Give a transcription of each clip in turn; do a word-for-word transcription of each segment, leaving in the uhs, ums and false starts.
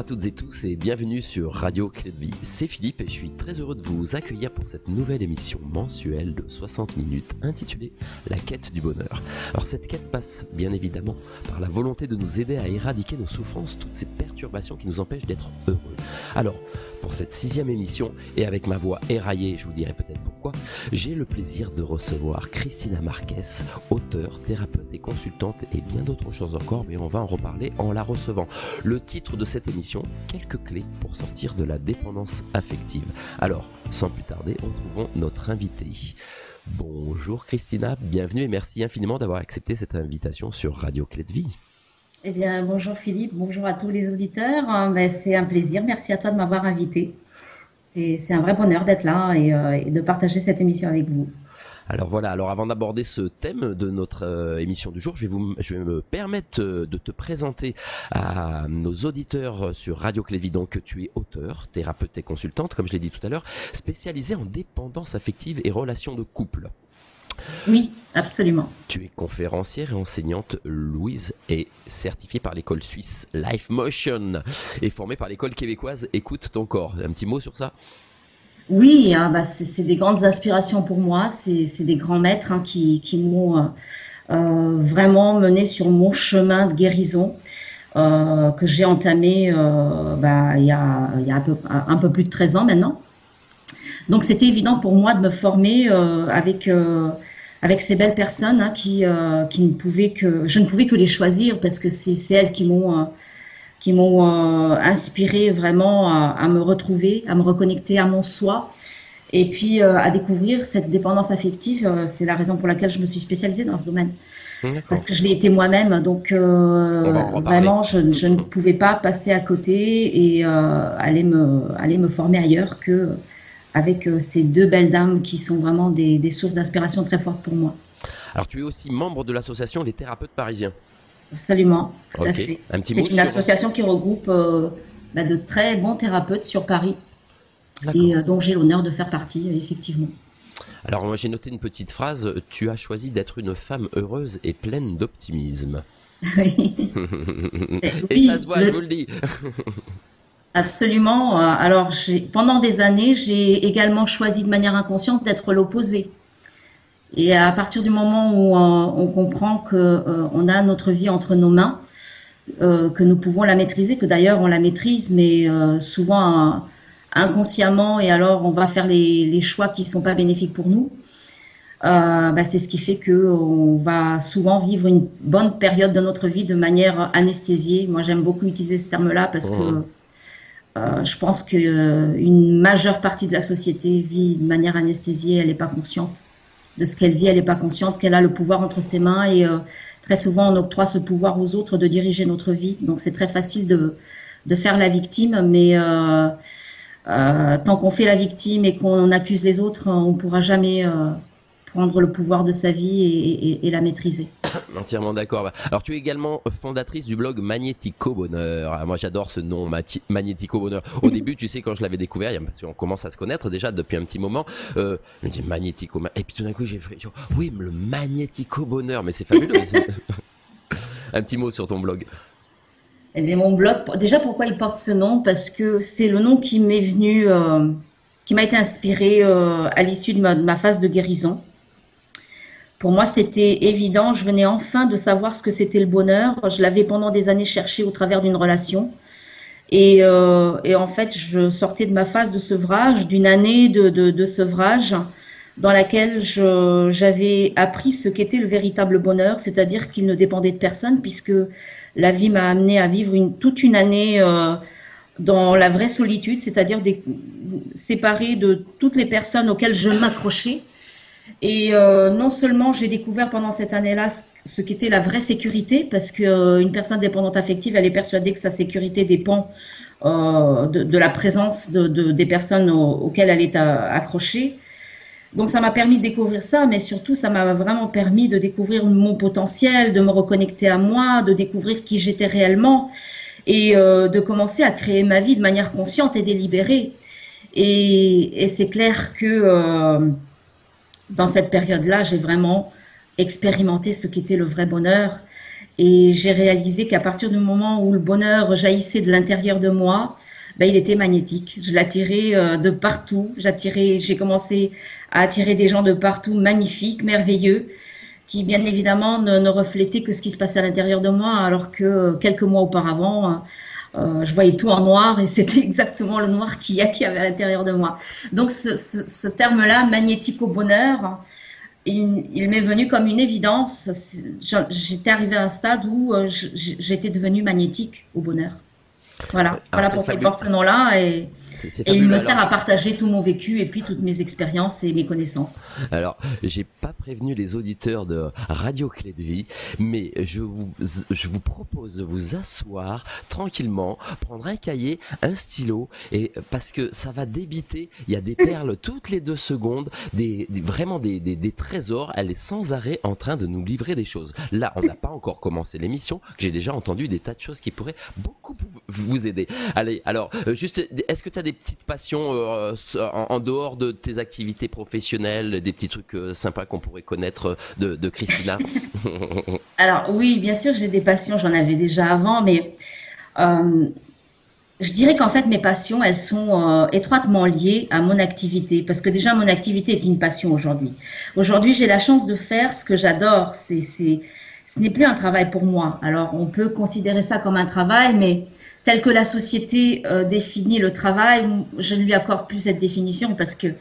à toutes et tous et bienvenue sur Radio Clé de Vie. C'est Philippe et je suis très heureux de vous accueillir pour cette nouvelle émission mensuelle de soixante minutes intitulée La quête du bonheur. Alors cette quête passe bien évidemment par la volonté de nous aider à éradiquer nos souffrances, toutes ces perturbations qui nous empêchent d'être heureux. Alors pour cette sixième émission et avec ma voix éraillée, je vous dirai peut-être pourquoi, j'ai le plaisir de recevoir Cristina Marquez, auteure, thérapeute et consultante et bien d'autres choses encore, mais on va en reparler en la recevant. Le titre de cette émission, quelques clés pour sortir de la dépendance affective. Alors, sans plus tarder, retrouvons notre invitée. Bonjour Cristina, bienvenue et merci infiniment d'avoir accepté cette invitation sur Radio Clé de Vie. Eh bien, bonjour Philippe, bonjour à tous les auditeurs. Ben, c'est un plaisir, merci à toi de m'avoir invité. C'est, c'est un vrai bonheur d'être là et, euh, et de partager cette émission avec vous. Alors voilà, alors avant d'aborder ce thème de notre euh, émission du jour, je vais, vous, je vais me permettre euh, de te présenter à nos auditeurs sur Radio Clé de Vie. Donc tu es auteur, thérapeute et consultante, comme je l'ai dit tout à l'heure, spécialisée en dépendance affective et relations de couple. Oui, absolument. Tu es conférencière et enseignante. Louise est certifiée par l'école suisse Life Motion et formée par l'école québécoise Écoute ton corps. Un petit mot sur ça ? Oui, hein, bah, c'est, c'est des grandes inspirations pour moi, c'est, c'est des grands maîtres hein, qui, qui m'ont euh, euh, vraiment mené sur mon chemin de guérison euh, que j'ai entamé euh, bah, il y a, il y a un, peu, un peu plus de treize ans maintenant. Donc c'était évident pour moi de me former euh, avec, euh, avec ces belles personnes hein, qui, euh, qui ne pouvaient que, je ne pouvais que les choisir parce que c'est, c'est elles qui m'ont... Euh, qui m'ont euh, inspiré vraiment à, à me retrouver, à me reconnecter à mon soi et puis euh, à découvrir cette dépendance affective. Euh, c'est la raison pour laquelle je me suis spécialisée dans ce domaine. D'accord. Parce que je l'ai été moi-même, donc euh, vraiment je, je ne pouvais pas passer à côté et euh, aller, me, aller me former ailleurs que avec euh, ces deux belles dames qui sont vraiment des, des sources d'inspiration très fortes pour moi. Alors tu es aussi membre de l'association Les Thérapeutes Parisiens. Absolument, tout okay. à fait. Un petit c'est mot une sur... association qui regroupe euh, bah, de très bons thérapeutes sur Paris. D'accord. Et euh, dont j'ai l'honneur de faire partie, effectivement. Alors moi j'ai noté une petite phrase, tu as choisi d'être une femme heureuse et pleine d'optimisme. Oui. Et oui, ça se voit, le... je vous le dis. Absolument. Alors j'ai... pendant des années, j'ai également choisi de manière inconsciente d'être l'opposé. Et à partir du moment où euh, on comprend que euh, on a notre vie entre nos mains, euh, que nous pouvons la maîtriser, que d'ailleurs on la maîtrise, mais euh, souvent euh, inconsciemment, et alors on va faire les, les choix qui sont pas bénéfiques pour nous. Euh, bah, c'est ce qui fait que on va souvent vivre une bonne période de notre vie de manière anesthésiée. Moi, j'aime beaucoup utiliser ce terme-là parce mmh. que euh, je pense que euh, une majeure partie de la société vit de manière anesthésiée, elle n'est pas consciente de ce qu'elle vit, elle n'est pas consciente qu'elle a le pouvoir entre ses mains et euh, très souvent on octroie ce pouvoir aux autres de diriger notre vie. Donc c'est très facile de, de faire la victime, mais euh, euh, tant qu'on fait la victime et qu'on accuse les autres, on ne pourra jamais euh, prendre le pouvoir de sa vie et, et, et la maîtriser. Entièrement d'accord. Alors tu es également fondatrice du blog Magnético Bonheur. Alors, moi j'adore ce nom, Magnético Bonheur. Au début, tu sais, quand je l'avais découvert, parce qu'on commence à se connaître déjà depuis un petit moment, euh, je me dis Magnético, et puis tout d'un coup j'ai fait, oui, le Magnético Bonheur, mais c'est fabuleux. Un petit mot sur ton blog. Eh bien, mon blog, déjà pourquoi il porte ce nom? Parce que c'est le nom qui m'est venu, euh, qui m'a été inspiré euh, à l'issue de ma, de ma phase de guérison. Pour moi, c'était évident. Je venais enfin de savoir ce que c'était le bonheur. Je l'avais pendant des années cherché au travers d'une relation. Et, euh, et en fait, je sortais de ma phase de sevrage, d'une année de, de, de sevrage, dans laquelle je, j'avais appris ce qu'était le véritable bonheur, c'est-à-dire qu'il ne dépendait de personne, puisque la vie m'a amené à vivre une, toute une année euh, dans la vraie solitude, c'est-à-dire des, séparée de toutes les personnes auxquelles je m'accrochais. Et euh, non seulement j'ai découvert pendant cette année-là ce, ce qu'était la vraie sécurité, parce qu'une euh, personne dépendante affective, elle est persuadée que sa sécurité dépend euh, de, de la présence de, de, des personnes aux, auxquelles elle est à, accrochée. Donc ça m'a permis de découvrir ça, mais surtout ça m'a vraiment permis de découvrir mon potentiel, de me reconnecter à moi, de découvrir qui j'étais réellement et euh, de commencer à créer ma vie de manière consciente et délibérée. Et, et c'est clair que... Euh, dans cette période-là, j'ai vraiment expérimenté ce qu'était le vrai bonheur. Et j'ai réalisé qu'à partir du moment où le bonheur jaillissait de l'intérieur de moi, ben, il était magnétique. Je l'attirais euh, de partout. J'attirais, j'ai commencé à attirer des gens de partout, magnifiques, merveilleux, qui bien évidemment ne, ne reflétaient que ce qui se passait à l'intérieur de moi, alors que euh, quelques mois auparavant, euh, je voyais tout en noir et c'était exactement le noir qu'il y a, qu'il y avait à l'intérieur de moi. Donc ce, ce, ce terme-là, magnétique au bonheur, il, il m'est venu comme une évidence. J'étais arrivée à un stade où euh, j'étais devenue magnétique au bonheur. Voilà, voilà pourquoi il porte ce nom-là et, et il me sert à partager tout mon vécu et puis toutes mes expériences et mes connaissances. Alors, j'ai pas prévenu les auditeurs de Radio Clé de Vie, mais je vous, je vous propose de vous asseoir tranquillement, prendre un cahier, un stylo, et parce que ça va débiter. Il y a des perles toutes les deux secondes, des, des vraiment des, des, des trésors. Elle est sans arrêt en train de nous livrer des choses. Là, on n'a pas encore commencé l'émission, que j'ai déjà entendu des tas de choses qui pourraient beaucoup vous aider. Allez, alors, juste, est-ce que tu as des petites passions euh, en, en dehors de tes activités professionnelles, des petits trucs euh, sympas qu'on pourrait connaître de, de Christina? Alors oui, bien sûr, j'ai des passions, j'en avais déjà avant, mais euh, je dirais qu'en fait mes passions, elles sont euh, étroitement liées à mon activité, parce que déjà mon activité est une passion aujourd'hui. Aujourd'hui, j'ai la chance de faire ce que j'adore. C'est, c'est, ce n'est plus un travail pour moi. Alors on peut considérer ça comme un travail, mais tel que la société euh, définit le travail, je ne lui accorde plus cette définition parce que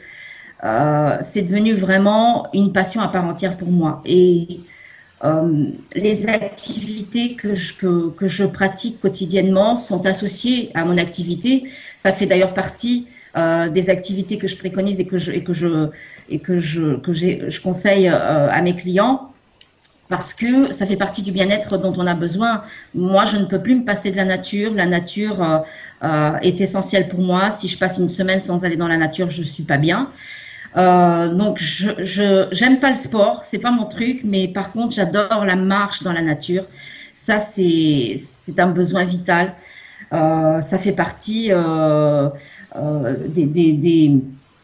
euh, c'est devenu vraiment une passion à part entière pour moi. Et euh, les activités que je, que, que je pratique quotidiennement sont associées à mon activité. Ça fait d'ailleurs partie euh, des activités que je préconise et que je, et que je, et que je, que j'ai, je conseille euh, à mes clients. Parce que ça fait partie du bien-être dont on a besoin. Moi, je ne peux plus me passer de la nature. La nature euh, euh, est essentielle pour moi. Si je passe une semaine sans aller dans la nature, je suis pas bien. Euh, donc, je, je j'aime pas le sport, c'est pas mon truc, mais par contre, j'adore la marche dans la nature. Ça, c'est c'est un besoin vital. Euh, ça fait partie euh, euh, des, des, des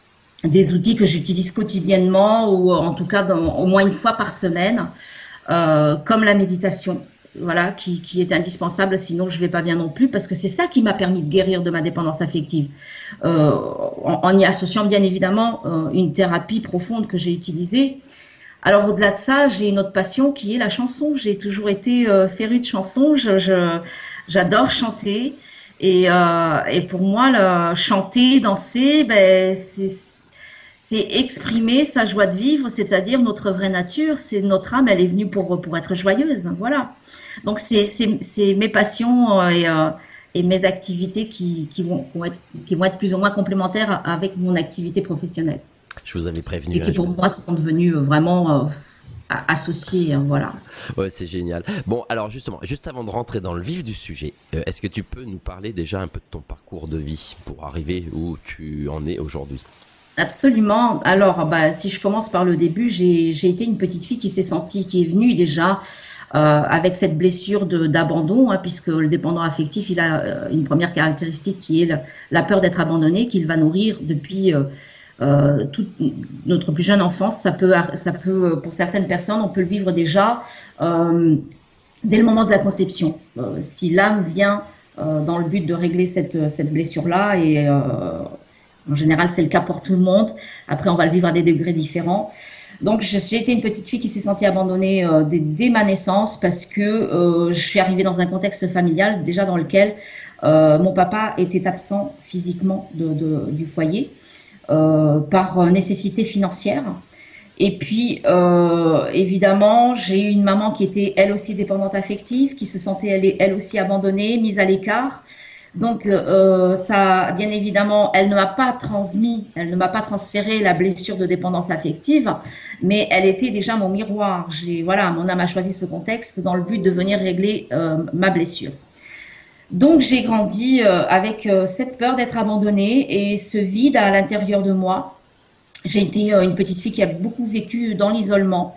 des outils que j'utilise quotidiennement ou en tout cas dans, au moins une fois par semaine. Euh, comme la méditation, voilà, qui, qui est indispensable, sinon je vais pas bien non plus, parce que c'est ça qui m'a permis de guérir de ma dépendance affective, euh, en, en y associant bien évidemment euh, une thérapie profonde que j'ai utilisée. Alors au-delà de ça, j'ai une autre passion qui est la chanson. J'ai toujours été euh, férue de chansons, je, je, j'adore chanter, et, euh, et pour moi, le, chanter, danser, ben, c'est c'est exprimer sa joie de vivre, c'est-à-dire notre vraie nature. C'est notre âme, elle est venue pour pour être joyeuse, voilà. Donc c'est c'est c'est mes passions et euh, et mes activités qui qui vont, qui vont être qui vont être plus ou moins complémentaires avec mon activité professionnelle. Je vous avais prévenu. Et qui hein, pour vous... moi sont devenus vraiment euh, associés, hein, voilà. Ouais, c'est génial. Bon, alors justement, juste avant de rentrer dans le vif du sujet, euh, est-ce que tu peux nous parler déjà un peu de ton parcours de vie pour arriver où tu en es aujourd'hui? Absolument. Alors, bah, si je commence par le début, j'ai j'ai été une petite fille qui s'est sentie, qui est venue déjà euh, avec cette blessure de d'abandon, hein, puisque le dépendant affectif, il a euh, une première caractéristique qui est la, la peur d'être abandonné, qu'il va nourrir depuis euh, euh, toute notre plus jeune enfance. Ça peut, ça peut, pour certaines personnes, on peut le vivre déjà euh, dès le moment de la conception. Euh, si l'âme vient euh, dans le but de régler cette cette blessure-là et euh, en général, c'est le cas pour tout le monde. Après, on va le vivre à des degrés différents. Donc, j'ai été une petite fille qui s'est sentie abandonnée euh, dès, dès ma naissance parce que euh, je suis arrivée dans un contexte familial déjà dans lequel euh, mon papa était absent physiquement de, de, du foyer euh, par nécessité financière. Et puis, euh, évidemment, j'ai eu une maman qui était elle aussi dépendante affective, qui se sentait elle, elle aussi abandonnée, mise à l'écart. Donc, euh, ça, bien évidemment, elle ne m'a pas transmis, elle ne m'a pas transféré la blessure de dépendance affective, mais elle était déjà mon miroir. J'ai, voilà, mon âme a choisi ce contexte dans le but de venir régler euh, ma blessure. Donc, j'ai grandi euh, avec euh, cette peur d'être abandonnée et ce vide à l'intérieur de moi. J'ai été euh, une petite fille qui a beaucoup vécu dans l'isolement.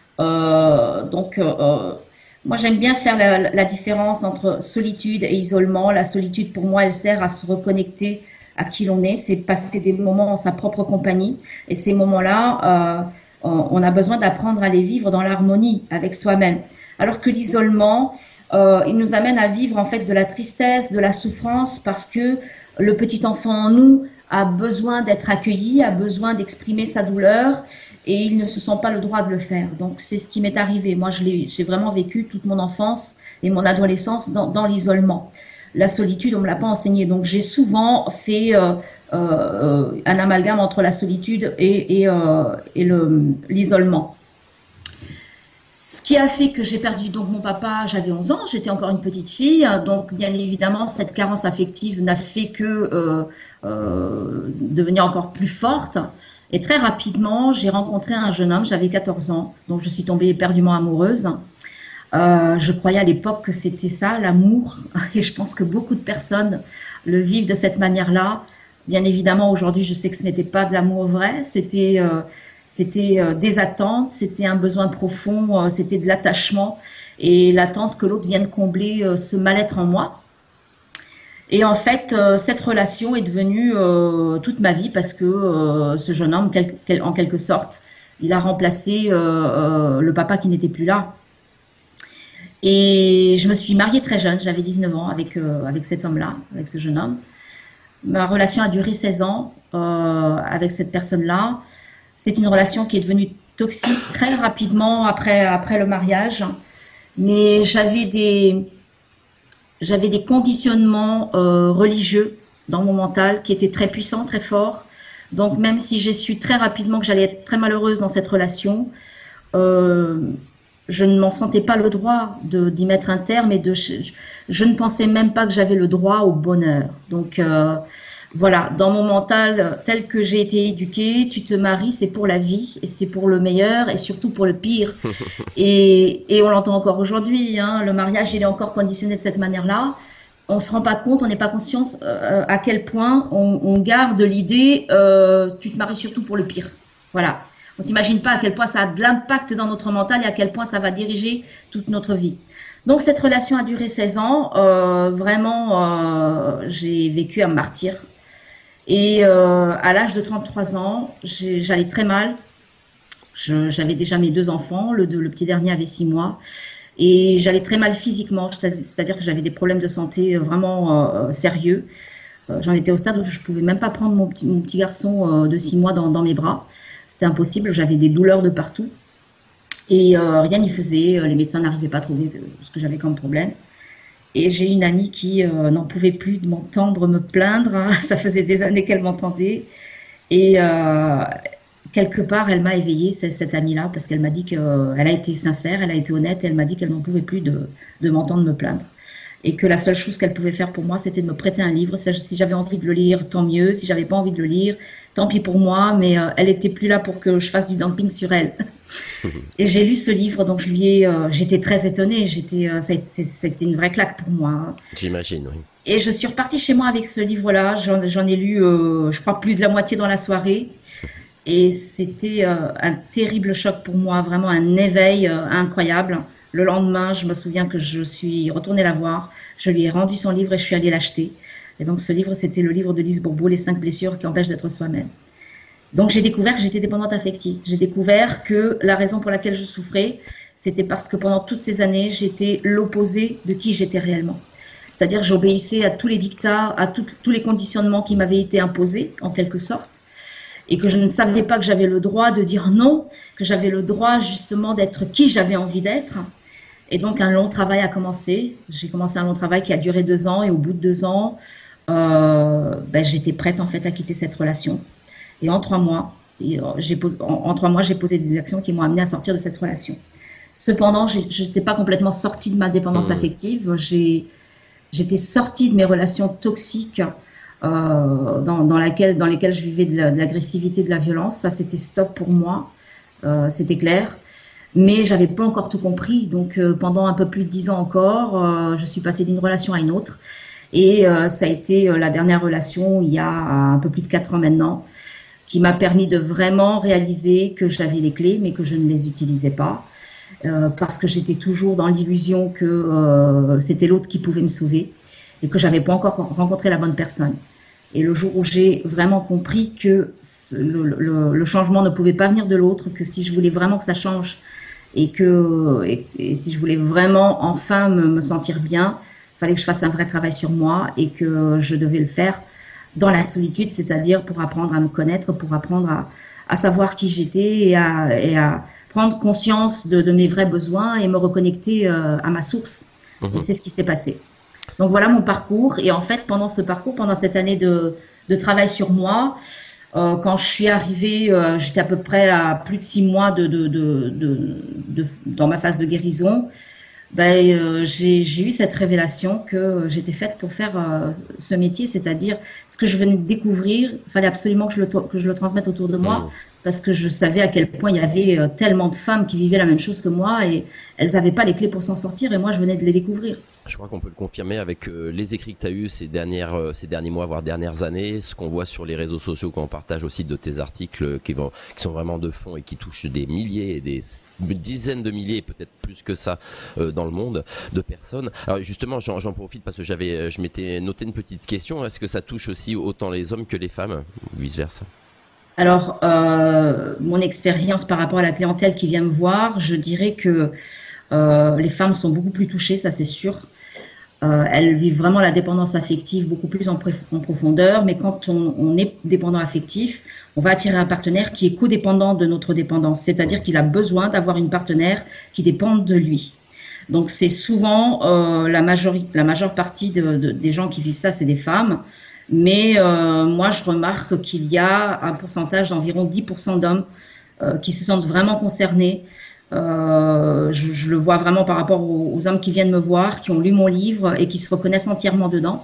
Euh, donc, euh, Moi, j'aime bien faire la, la différence entre solitude et isolement. La solitude, pour moi, elle sert à se reconnecter à qui l'on est. C'est passer des moments en sa propre compagnie. Et ces moments-là, euh, on a besoin d'apprendre à les vivre dans l'harmonie avec soi-même. Alors que l'isolement, euh, il nous amène à vivre en fait de la tristesse, de la souffrance, parce que le petit enfant en nous a besoin d'être accueilli, a besoin d'exprimer sa douleur, et il ne se sent pas le droit de le faire. Donc c'est ce qui m'est arrivé. Moi, je l'ai, j'ai vraiment vécu toute mon enfance et mon adolescence dans, dans l'isolement. La solitude, on me l'a pas enseigné. Donc j'ai souvent fait euh, euh, un amalgame entre la solitude et, et, euh, et le, l'isolement. Ce qui a fait que j'ai perdu donc mon papa, j'avais onze ans, j'étais encore une petite fille, donc bien évidemment cette carence affective n'a fait que euh, euh, devenir encore plus forte. Et très rapidement, j'ai rencontré un jeune homme, j'avais quatorze ans, donc je suis tombée éperdument amoureuse. Euh, je croyais à l'époque que c'était ça, l'amour, et je pense que beaucoup de personnes le vivent de cette manière-là. Bien évidemment, aujourd'hui, je sais que ce n'était pas de l'amour vrai, c'était... Euh, C'était euh, des attentes, c'était un besoin profond, euh, c'était de l'attachement et l'attente que l'autre vienne combler euh, ce mal-être en moi. Et en fait, euh, cette relation est devenue euh, toute ma vie parce que euh, ce jeune homme, quel, quel, en quelque sorte, il a remplacé euh, euh, le papa qui n'était plus là. Et je me suis mariée très jeune, j'avais dix-neuf ans avec, euh, avec cet homme-là, avec ce jeune homme. Ma relation a duré seize ans euh, avec cette personne-là. C'est une relation qui est devenue toxique très rapidement après, après le mariage. Mais j'avais des, j'avais des conditionnements euh, religieux dans mon mental qui étaient très puissants, très forts. Donc même si j'ai su très rapidement que j'allais être très malheureuse dans cette relation, euh, je ne m'en sentais pas le droit de, d'y mettre un terme et de, je, je ne pensais même pas que j'avais le droit au bonheur. Donc... Euh, Voilà, dans mon mental tel que j'ai été éduquée, tu te maries, c'est pour la vie, et c'est pour le meilleur, et surtout pour le pire. Et, et on l'entend encore aujourd'hui, hein, le mariage, il est encore conditionné de cette manière-là. On se rend pas compte, on n'est pas conscient euh, à quel point on, on garde l'idée, euh, tu te maries surtout pour le pire. Voilà. On s'imagine pas à quel point ça a de l'impact dans notre mental et à quel point ça va diriger toute notre vie. Donc cette relation a duré seize ans. Euh, vraiment, euh, j'ai vécu un martyr. Et euh, à l'âge de trente-trois ans, j'allais très mal. J'avais déjà mes deux enfants, le, le petit dernier avait six mois. Et j'allais très mal physiquement, c'est-à-dire que j'avais des problèmes de santé vraiment euh, sérieux. Euh, J'en étais au stade où je ne pouvais même pas prendre mon petit, mon petit garçon euh, de six mois dans, dans mes bras. C'était impossible, j'avais des douleurs de partout. Et euh, rien n'y faisait, les médecins n'arrivaient pas à trouver ce que j'avais comme problème. Et j'ai une amie qui euh, n'en pouvait plus de m'entendre me plaindre. Ça faisait des années qu'elle m'entendait. Et euh, quelque part, elle m'a éveillée, cette amie-là, parce qu'elle m'a dit qu'elle a été sincère, elle a été honnête, et elle m'a dit qu'elle n'en pouvait plus de, de m'entendre me plaindre. Et que la seule chose qu'elle pouvait faire pour moi, c'était de me prêter un livre. Si j'avais envie de le lire, tant mieux. Si j'avais pas envie de le lire, tant pis pour moi. Mais euh, elle était plus là pour que je fasse du dumping sur elle. Et j'ai lu ce livre, donc je lui ai, euh, j'étais très étonnée. J'étais, euh, c'était une vraie claque pour moi. Hein. J'imagine, oui. Et je suis repartie chez moi avec ce livre-là. J'en ai lu, euh, je crois, plus de la moitié dans la soirée. Et c'était euh, un terrible choc pour moi, vraiment un éveil euh, incroyable. Le lendemain, je me souviens que je suis retournée la voir. Je lui ai rendu son livre et je suis allée l'acheter. Et donc ce livre, c'était le livre de Lise Bourbeau, Les cinq blessures qui empêchent d'être soi-même. Donc j'ai découvert que j'étais dépendante affective. J'ai découvert que la raison pour laquelle je souffrais, c'était parce que pendant toutes ces années, j'étais l'opposé de qui j'étais réellement. C'est-à-dire que j'obéissais à tous les dictats, à tout, tous les conditionnements qui m'avaient été imposés, en quelque sorte. Et que je ne savais pas que j'avais le droit de dire non, que j'avais le droit justement d'être qui j'avais envie d'être. Et donc un long travail a commencé. J'ai commencé un long travail qui a duré deux ans et au bout de deux ans, euh, ben, j'étais prête en fait à quitter cette relation. Et en trois mois, j'ai posé, en, en trois mois, j'ai posé des actions qui m'ont amenée à sortir de cette relation. Cependant, je n'étais pas complètement sortie de ma dépendance mmh. affective. J'étais sortie de mes relations toxiques euh, dans, dans, laquelle, dans lesquelles je vivais de l'agressivité, de, de la violence. Ça, c'était stop pour moi. Euh, c'était clair. Mais j'avais pas encore tout compris. Donc, euh, pendant un peu plus de dix ans encore, euh, je suis passée d'une relation à une autre. Et euh, ça a été euh, la dernière relation, il y a un peu plus de quatre ans maintenant, qui m'a permis de vraiment réaliser que j'avais les clés, mais que je ne les utilisais pas. Euh, parce que j'étais toujours dans l'illusion que euh, c'était l'autre qui pouvait me sauver et que j'avais pas encore rencontré la bonne personne. Et le jour où j'ai vraiment compris que ce, le, le, le changement ne pouvait pas venir de l'autre, que si je voulais vraiment que ça change, et que et, et si je voulais vraiment enfin me, me sentir bien, il fallait que je fasse un vrai travail sur moi et que je devais le faire dans la solitude, c'est-à-dire pour apprendre à me connaître, pour apprendre à, à savoir qui j'étais et à, et à prendre conscience de, de mes vrais besoins et me reconnecter euh, à ma source. Mmh. Et c'est ce qui s'est passé. Donc voilà mon parcours. Et en fait, pendant ce parcours, pendant cette année de, de travail sur moi, euh, quand je suis arrivée, euh, j'étais à peu près à plus de six mois de, de, de, de, de, dans ma phase de guérison. Ben, euh, j'ai, j'ai eu cette révélation que j'étais faite pour faire euh, ce métier, c'est-à-dire ce que je venais de découvrir, il fallait absolument que je le, que je le transmette autour de moi, mmh. parce que je savais à quel point il y avait euh, tellement de femmes qui vivaient la même chose que moi et elles n'avaient pas les clés pour s'en sortir et moi je venais de les découvrir. Je crois qu'on peut le confirmer avec euh, les écrits que tu as eus ces, dernières, euh, ces derniers mois, voire dernières années, ce qu'on voit sur les réseaux sociaux, qu'on partage aussi de tes articles euh, qui, vont, qui sont vraiment de fond et qui touchent des milliers, des dizaines de milliers, peut-être plus que ça, euh, dans le monde, de personnes. Alors justement, j'en, j'en profite parce que j'avais, je m'étais noté une petite question. Est-ce que ça touche aussi autant les hommes que les femmes, ou vice-versa ? Alors, euh, mon expérience par rapport à la clientèle qui vient me voir, je dirais que euh, les femmes sont beaucoup plus touchées, ça c'est sûr. Euh, elles vivent vraiment la dépendance affective beaucoup plus en, en profondeur, mais quand on, on est dépendant affectif, on va attirer un partenaire qui est codépendant de notre dépendance, c'est-à-dire qu'il a besoin d'avoir une partenaire qui dépende de lui. Donc c'est souvent euh, la, majori- la majeure partie de, de, des gens qui vivent ça, c'est des femmes, mais euh, moi je remarque qu'il y a un pourcentage d'environ dix pour cent d'hommes euh, qui se sentent vraiment concernés. Euh, je, je le vois vraiment par rapport aux, aux hommes qui viennent me voir, qui ont lu mon livre et qui se reconnaissent entièrement dedans.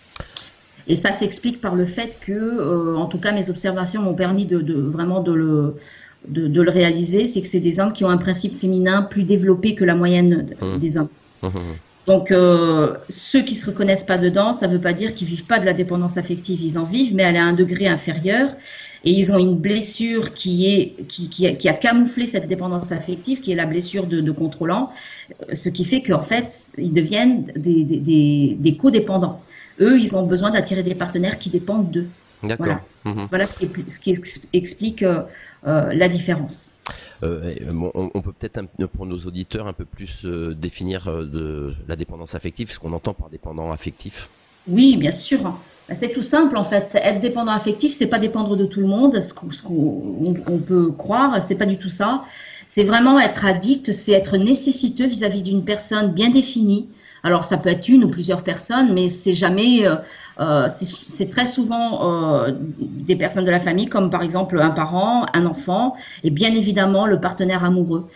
Et ça s'explique par le fait que, euh, en tout cas, mes observations m'ont permis de, de vraiment de le, de, de le réaliser. C'est que c'est des hommes qui ont un principe féminin plus développé que la moyenne Mmh. des hommes. Mmh. Donc, euh, ceux qui se reconnaissent pas dedans, ça veut pas dire qu'ils vivent pas de la dépendance affective. Ils en vivent, mais elle est à un degré inférieur. Et ils ont une blessure qui est qui, qui, a, qui a camouflé cette dépendance affective, qui est la blessure de, de contrôlant, ce qui fait qu'en fait, ils deviennent des, des, des, des codépendants. Eux, ils ont besoin d'attirer des partenaires qui dépendent d'eux. D'accord. Voilà, Mmh. voilà ce, qui est, ce qui ex- explique euh, euh, la différence. Euh, bon, on, on peut peut-être un, pour nos auditeurs un peu plus euh, définir euh, de la dépendance affective, ce qu'on entend par dépendant affectif. Oui, bien sûr. C'est tout simple en fait. Être dépendant affectif, c'est pas dépendre de tout le monde, ce qu'on, ce qu'on on peut croire, c'est pas du tout ça. C'est vraiment être addict, c'est être nécessiteux vis-à-vis d'une personne bien définie. Alors ça peut être une ou plusieurs personnes, mais c'est jamais, euh, euh, c'est, c'est très souvent euh, des personnes de la famille, comme par exemple un parent, un enfant, et bien évidemment le partenaire amoureux.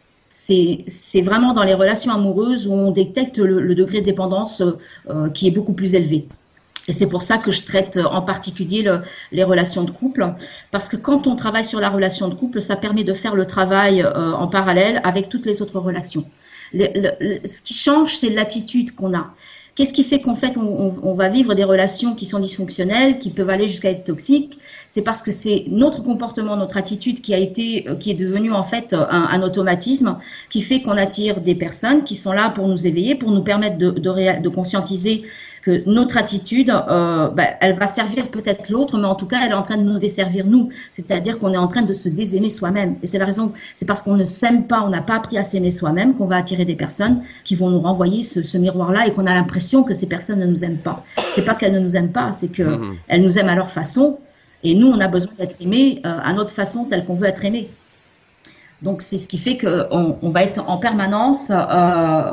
C'est, c'est vraiment dans les relations amoureuses où on détecte le, le degré de dépendance euh, qui est beaucoup plus élevé. Et c'est pour ça que je traite en particulier le, les relations de couple, parce que quand on travaille sur la relation de couple, ça permet de faire le travail euh, en parallèle avec toutes les autres relations. Le, le, le, ce qui change, c'est l'attitude qu'on a. Qu'est-ce qui fait qu'en fait, on, on, on va vivre des relations qui sont dysfonctionnelles, qui peuvent aller jusqu'à être toxiques? C'est parce que c'est notre comportement, notre attitude qui a été, qui est devenu en fait un, un automatisme, qui fait qu'on attire des personnes qui sont là pour nous éveiller, pour nous permettre de, de, réa- de conscientiser que notre attitude, euh, ben, elle va servir peut-être l'autre, mais en tout cas, elle est en train de nous desservir nous. C'est-à-dire qu'on est en train de se désaimer soi-même. Et c'est la raison, c'est parce qu'on ne s'aime pas, on n'a pas appris à s'aimer soi-même, qu'on va attirer des personnes qui vont nous renvoyer ce, ce miroir-là et qu'on a l'impression que ces personnes ne nous aiment pas. C'est pas qu'elles ne nous aiment pas, c'est qu'elles mmh. nous aiment à leur façon. Et nous, on a besoin d'être aimés euh, à notre façon, telle qu'on veut être aimé. Donc, c'est ce qui fait qu'on on va être en permanence euh,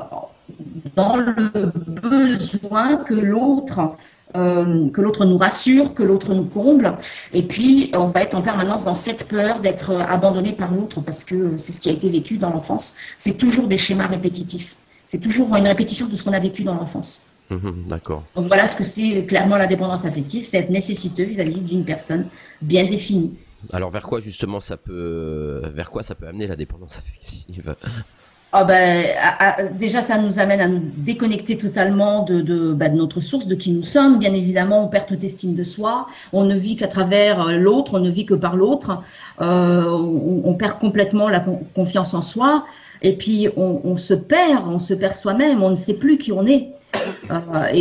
dans le besoin que l'autre, euh, que l'autre nous rassure, que l'autre nous comble. Et puis, on va être en permanence dans cette peur d'être abandonné par l'autre, parce que c'est ce qui a été vécu dans l'enfance. C'est toujours des schémas répétitifs. C'est toujours une répétition de ce qu'on a vécu dans l'enfance. Mmh, d'accord. Donc voilà ce que c'est clairement la dépendance affective, c'est être nécessiteux vis-à-vis d'une personne bien définie. Alors vers quoi justement ça peut, vers quoi ça peut amener la dépendance affective? Oh ben, à, à, déjà, ça nous amène à nous déconnecter totalement de, de, bah, de notre source, de qui nous sommes. Bien évidemment, on perd toute estime de soi. On ne vit qu'à travers l'autre, on ne vit que par l'autre. Euh, on, on perd complètement la confiance en soi. Et puis, on, on se perd, on se perd soi-même. On ne sait plus qui on est. Euh,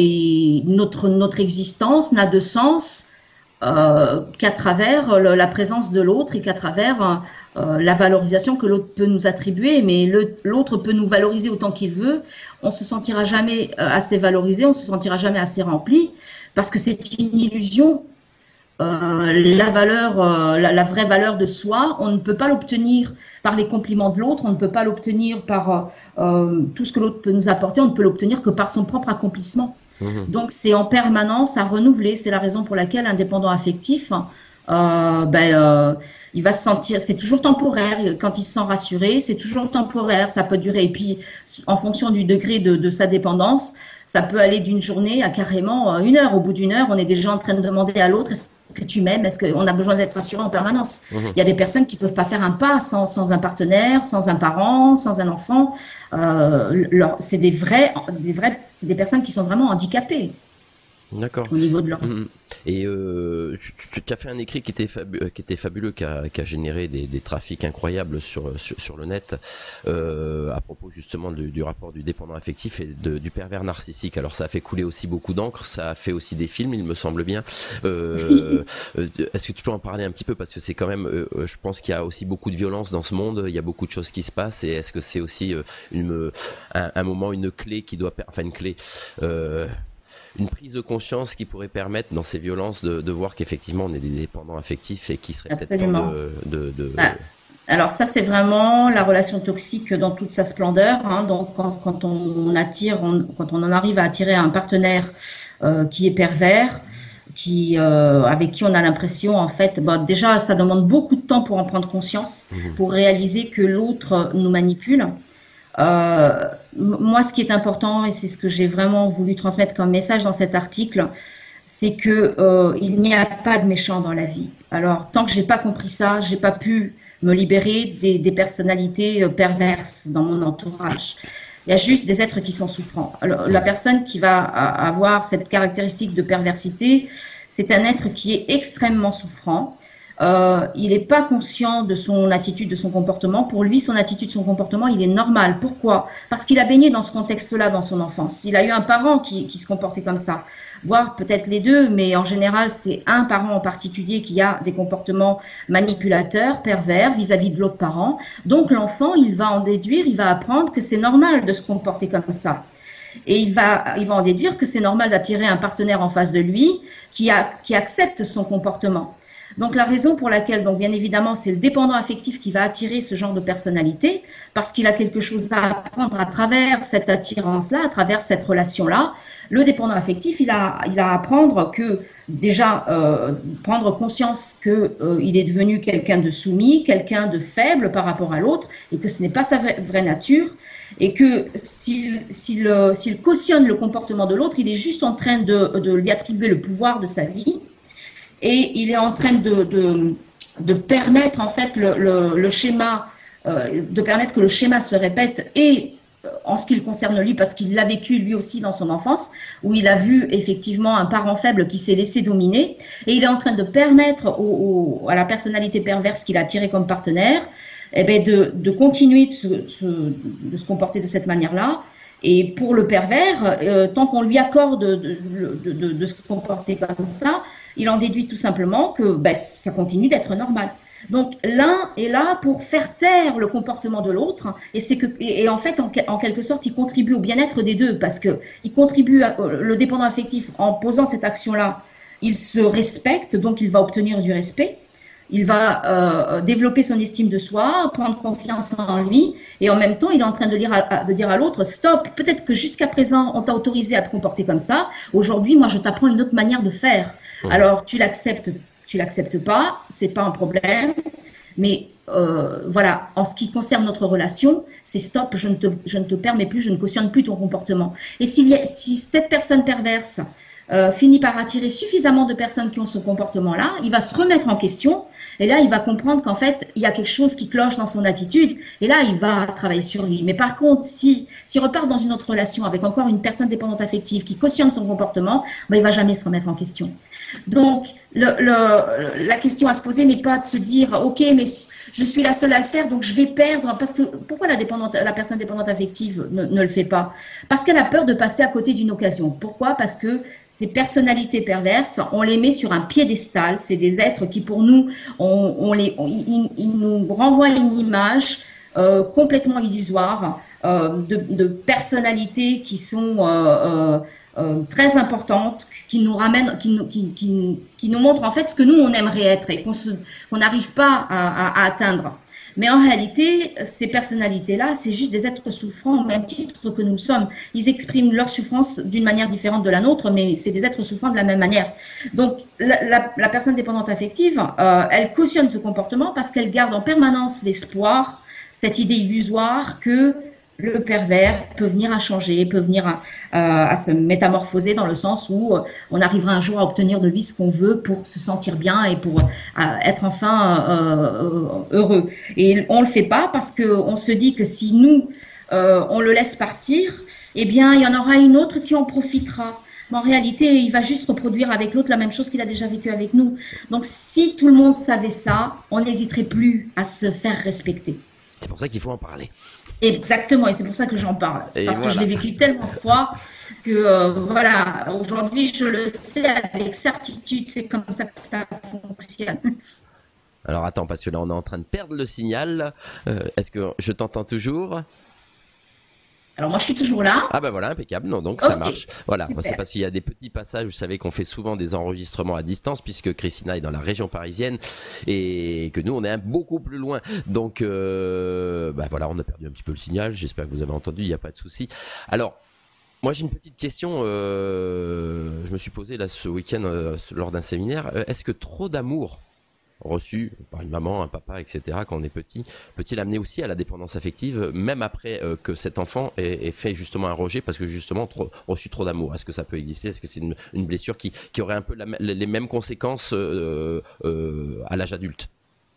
et notre, notre existence n'a de sens euh, qu'à travers le, la présence de l'autre et qu'à travers euh, la valorisation que l'autre peut nous attribuer, mais le- l'autre peut nous valoriser autant qu'il veut. On se sentira jamais euh, assez valorisé, on se sentira jamais assez rempli, parce que c'est une illusion. Euh, la valeur, euh, la, la vraie valeur de soi, on ne peut pas l'obtenir par les compliments de l'autre, on ne peut pas l'obtenir par euh, euh, tout ce que l'autre peut nous apporter, on ne peut l'obtenir que par son propre accomplissement. Mhm. Donc c'est en permanence à renouveler, c'est la raison pour laquelle l'indépendant affectif, euh, ben, euh, il va se sentir, c'est toujours temporaire, quand il se sent rassuré, c'est toujours temporaire, ça peut durer, et puis en fonction du degré de, de sa dépendance, ça peut aller d'une journée à carrément une heure. Au bout d'une heure, on est déjà en train de demander à l'autre, est-ce que tu m'aimes? Est-ce qu'on a besoin d'être rassuré en permanence? Mhm. Il y a des personnes qui peuvent pas faire un pas sans, sans un partenaire, sans un parent, sans un enfant. Euh, leur- c'est des vrais, des vrais, c'est des personnes qui sont vraiment handicapées D'accord. au niveau de leur. Mhm. Et euh, tu, tu- tu as fait un écrit qui était, fabu- euh, qui était fabuleux, qui a, qui a généré des, des trafics incroyables sur, sur, sur le net, euh, à propos justement du, du rapport du dépendant affectif et de- du pervers narcissique. Alors ça a fait couler aussi beaucoup d'encre, ça a fait aussi des films, il me semble bien. Euh, euh, Est-ce que tu peux en parler un petit peu, parce que c'est quand même, euh, euh, je pense qu'il y a aussi beaucoup de violence dans ce monde, il y a beaucoup de choses qui se passent, et est-ce que c'est aussi euh, une, un, un moment, une clé qui doit, per- enfin une clé. Euh, une prise de conscience qui pourrait permettre dans ces violences de, de voir qu'effectivement on est des dépendants affectifs et qu'il serait peut-être temps Absolument. de, de, de... Ah, alors ça, c'est vraiment la relation toxique dans toute sa splendeur, hein. Donc quand, quand on attire, on- quand on en arrive à attirer un partenaire euh, qui est pervers, qui euh, avec qui on a l'impression, en fait, bon, déjà ça demande beaucoup de temps pour en prendre conscience, Mhm. pour réaliser que l'autre nous manipule. Euh, m- Moi, ce qui est important, et c'est ce que j'ai vraiment voulu transmettre comme message dans cet article, c'est que euh, il n'y a pas de méchant dans la vie. Alors, tant que j'ai pas compris ça, j'ai pas pu me libérer des, des personnalités euh, perverses dans mon entourage. Il y a juste des êtres qui sont souffrants. Alors, la personne qui va a- avoir cette caractéristique de perversité, c'est un être qui est extrêmement souffrant. Euh, il n'est pas conscient de son attitude, de son comportement. Pour lui, son attitude, son comportement, il est normal. Pourquoi? Parce qu'il a baigné dans ce contexte-là dans son enfance. Il a eu un parent qui, qui se comportait comme ça, voire peut-être les deux, mais en général, c'est un parent en particulier qui a des comportements manipulateurs, pervers vis-à-vis de l'autre parent. Donc l'enfant, il va en déduire, il va apprendre que c'est normal de se comporter comme ça. Et il va, il va en déduire que c'est normal d'attirer un partenaire en face de lui qui, a, qui accepte son comportement. Donc la raison pour laquelle, donc bien évidemment, c'est le dépendant affectif qui va attirer ce genre de personnalité, parce qu'il a quelque chose à apprendre à travers cette attirance-là, à travers cette relation-là. Le dépendant affectif, il a, il a à apprendre que, déjà, euh, prendre conscience que euh, il est devenu quelqu'un de soumis, quelqu'un de faible par rapport à l'autre, et que ce n'est pas sa vraie, vraie nature, et que s'il, s'il, euh, s'il cautionne le comportement de l'autre, il est juste en train de, de lui attribuer le pouvoir de sa vie. Et il est en train de, de, de permettre en fait le, le, le schéma, euh, de permettre que le schéma se répète, et euh, en ce qui le concerne lui, parce qu'il l'a vécu lui aussi dans son enfance, où il a vu effectivement un parent faible qui s'est laissé dominer, et il est en train de permettre au, au, à la personnalité perverse qu'il a tirée comme partenaire, eh ben de, de continuer de se, se, de se comporter de cette manière-là. Et pour le pervers, euh, tant qu'on lui accorde de, de, de, de se comporter comme ça, il en déduit tout simplement que ben, ça continue d'être normal. Donc l'un est là pour faire taire le comportement de l'autre, et c'est que et, et en fait en, en quelque sorte il contribue au bien-être des deux, parce que il contribue à, le dépendant affectif en posant cette action-là, il se respecte, donc il va obtenir du respect. Il va euh, développer son estime de soi, prendre confiance en lui, et en même temps, il est en train de, lire à, de dire à l'autre, stop, peut-être que jusqu'à présent, on t'a autorisé à te comporter comme ça. Aujourd'hui, moi, je t'apprends une autre manière de faire. Mmh. Alors, tu l'acceptes, tu l'acceptes pas, c'est pas un problème, mais euh, voilà, en ce qui concerne notre relation, c'est stop, je ne, te, je ne te permets plus, je ne cautionne plus ton comportement. Et s'il y a, si cette personne perverse euh, finit par attirer suffisamment de personnes qui ont ce comportement-là, il va se remettre en question. Et là, il va comprendre qu'en fait, il y a quelque chose qui cloche dans son attitude. Et là, il va travailler sur lui. Mais par contre, si, s'il repart dans une autre relation avec encore une personne dépendante affective qui cautionne son comportement, ben, il va jamais se remettre en question. Donc, le, le, la question à se poser n'est pas de se dire, ok, mais je suis la seule à le faire, donc je vais perdre. Parce que pourquoi la, dépendante, la personne dépendante affective ne, ne le fait pas? Parce qu'elle a peur de passer à côté d'une occasion. Pourquoi? Parce que ces personnalités perverses, on les met sur un piédestal. C'est des êtres qui, pour nous, on, on les, on, ils, ils nous renvoient une image euh, complètement illusoire euh, de, de personnalités qui sont euh, euh, euh, très importantes, qui nous ramènent, qui nous, qui, qui, qui nous montrent en fait ce que nous on aimerait être et qu'on qu'on n'arrive pas à, à, à atteindre. Mais en réalité, ces personnalités-là, c'est juste des êtres souffrants au même titre que nous le sommes. Ils expriment leur souffrance d'une manière différente de la nôtre, mais c'est des êtres souffrants de la même manière. Donc, la, la, la personne dépendante affective, euh, elle cautionne ce comportement parce qu'elle garde en permanence l'espoir, cette idée illusoire que le pervers peut venir à changer, peut venir à, à, à se métamorphoser dans le sens où on arrivera un jour à obtenir de lui ce qu'on veut pour se sentir bien et pour être enfin euh, heureux. Et on le fait pas parce qu'on se dit que si nous, euh, on le laisse partir, eh bien, il y en aura une autre qui en profitera. Mais en réalité, il va juste reproduire avec l'autre la même chose qu'il a déjà vécu avec nous. Donc, si tout le monde savait ça, on n'hésiterait plus à se faire respecter. C'est pour ça qu'il faut en parler. Exactement, et c'est pour ça que j'en parle. Et parce voilà. que je l'ai vécu tellement de fois que euh, voilà, aujourd'hui je le sais avec certitude, c'est comme ça que ça fonctionne. Alors attends, parce que là on est en train de perdre le signal. Euh, Est-ce que je t'entends toujours ? Alors moi je suis toujours là. Ah ben voilà, impeccable, non, donc okay, ça marche. Voilà, c'est parce qu'il y a des petits passages, vous savez qu'on fait souvent des enregistrements à distance puisque Christina est dans la région parisienne et que nous on est beaucoup plus loin. Donc euh, ben voilà, on a perdu un petit peu le signal, j'espère que vous avez entendu, il n'y a pas de souci. Alors, moi j'ai une petite question, euh, je me suis posé là ce week-end euh, lors d'un séminaire, est-ce que trop d'amour reçu par une maman, un papa, et cetera quand on est petit, peut-il amener aussi à la dépendance affective, même après euh, que cet enfant ait, ait fait justement un rejet parce que justement trop, reçu trop d'amour? Est-ce que ça peut exister? Est-ce que c'est une, une blessure qui, qui aurait un peu la, les mêmes conséquences euh, euh, à l'âge adulte?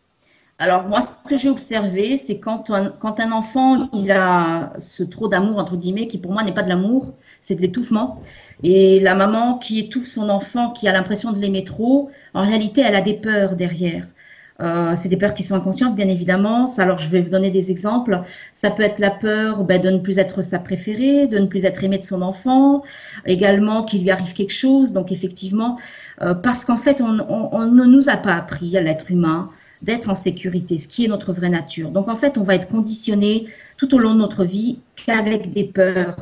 Alors moi, ce que j'ai observé, c'est quand un, quand un enfant il a ce trop d'amour entre guillemets, qui pour moi n'est pas de l'amour, c'est de l'étouffement. Et la maman qui étouffe son enfant, qui a l'impression de l'aimer trop, en réalité, elle a des peurs derrière. Euh, c'est des peurs qui sont inconscientes, bien évidemment. Alors, je vais vous donner des exemples. Ça peut être la peur ben, de ne plus être sa préférée, de ne plus être aimée de son enfant, également qu'il lui arrive quelque chose. Donc, effectivement, euh, parce qu'en fait, on, on, on ne nous a pas appris à l'être humain d'être en sécurité, ce qui est notre vraie nature. Donc, en fait, on va être conditionné tout au long de notre vie qu'avec des peurs.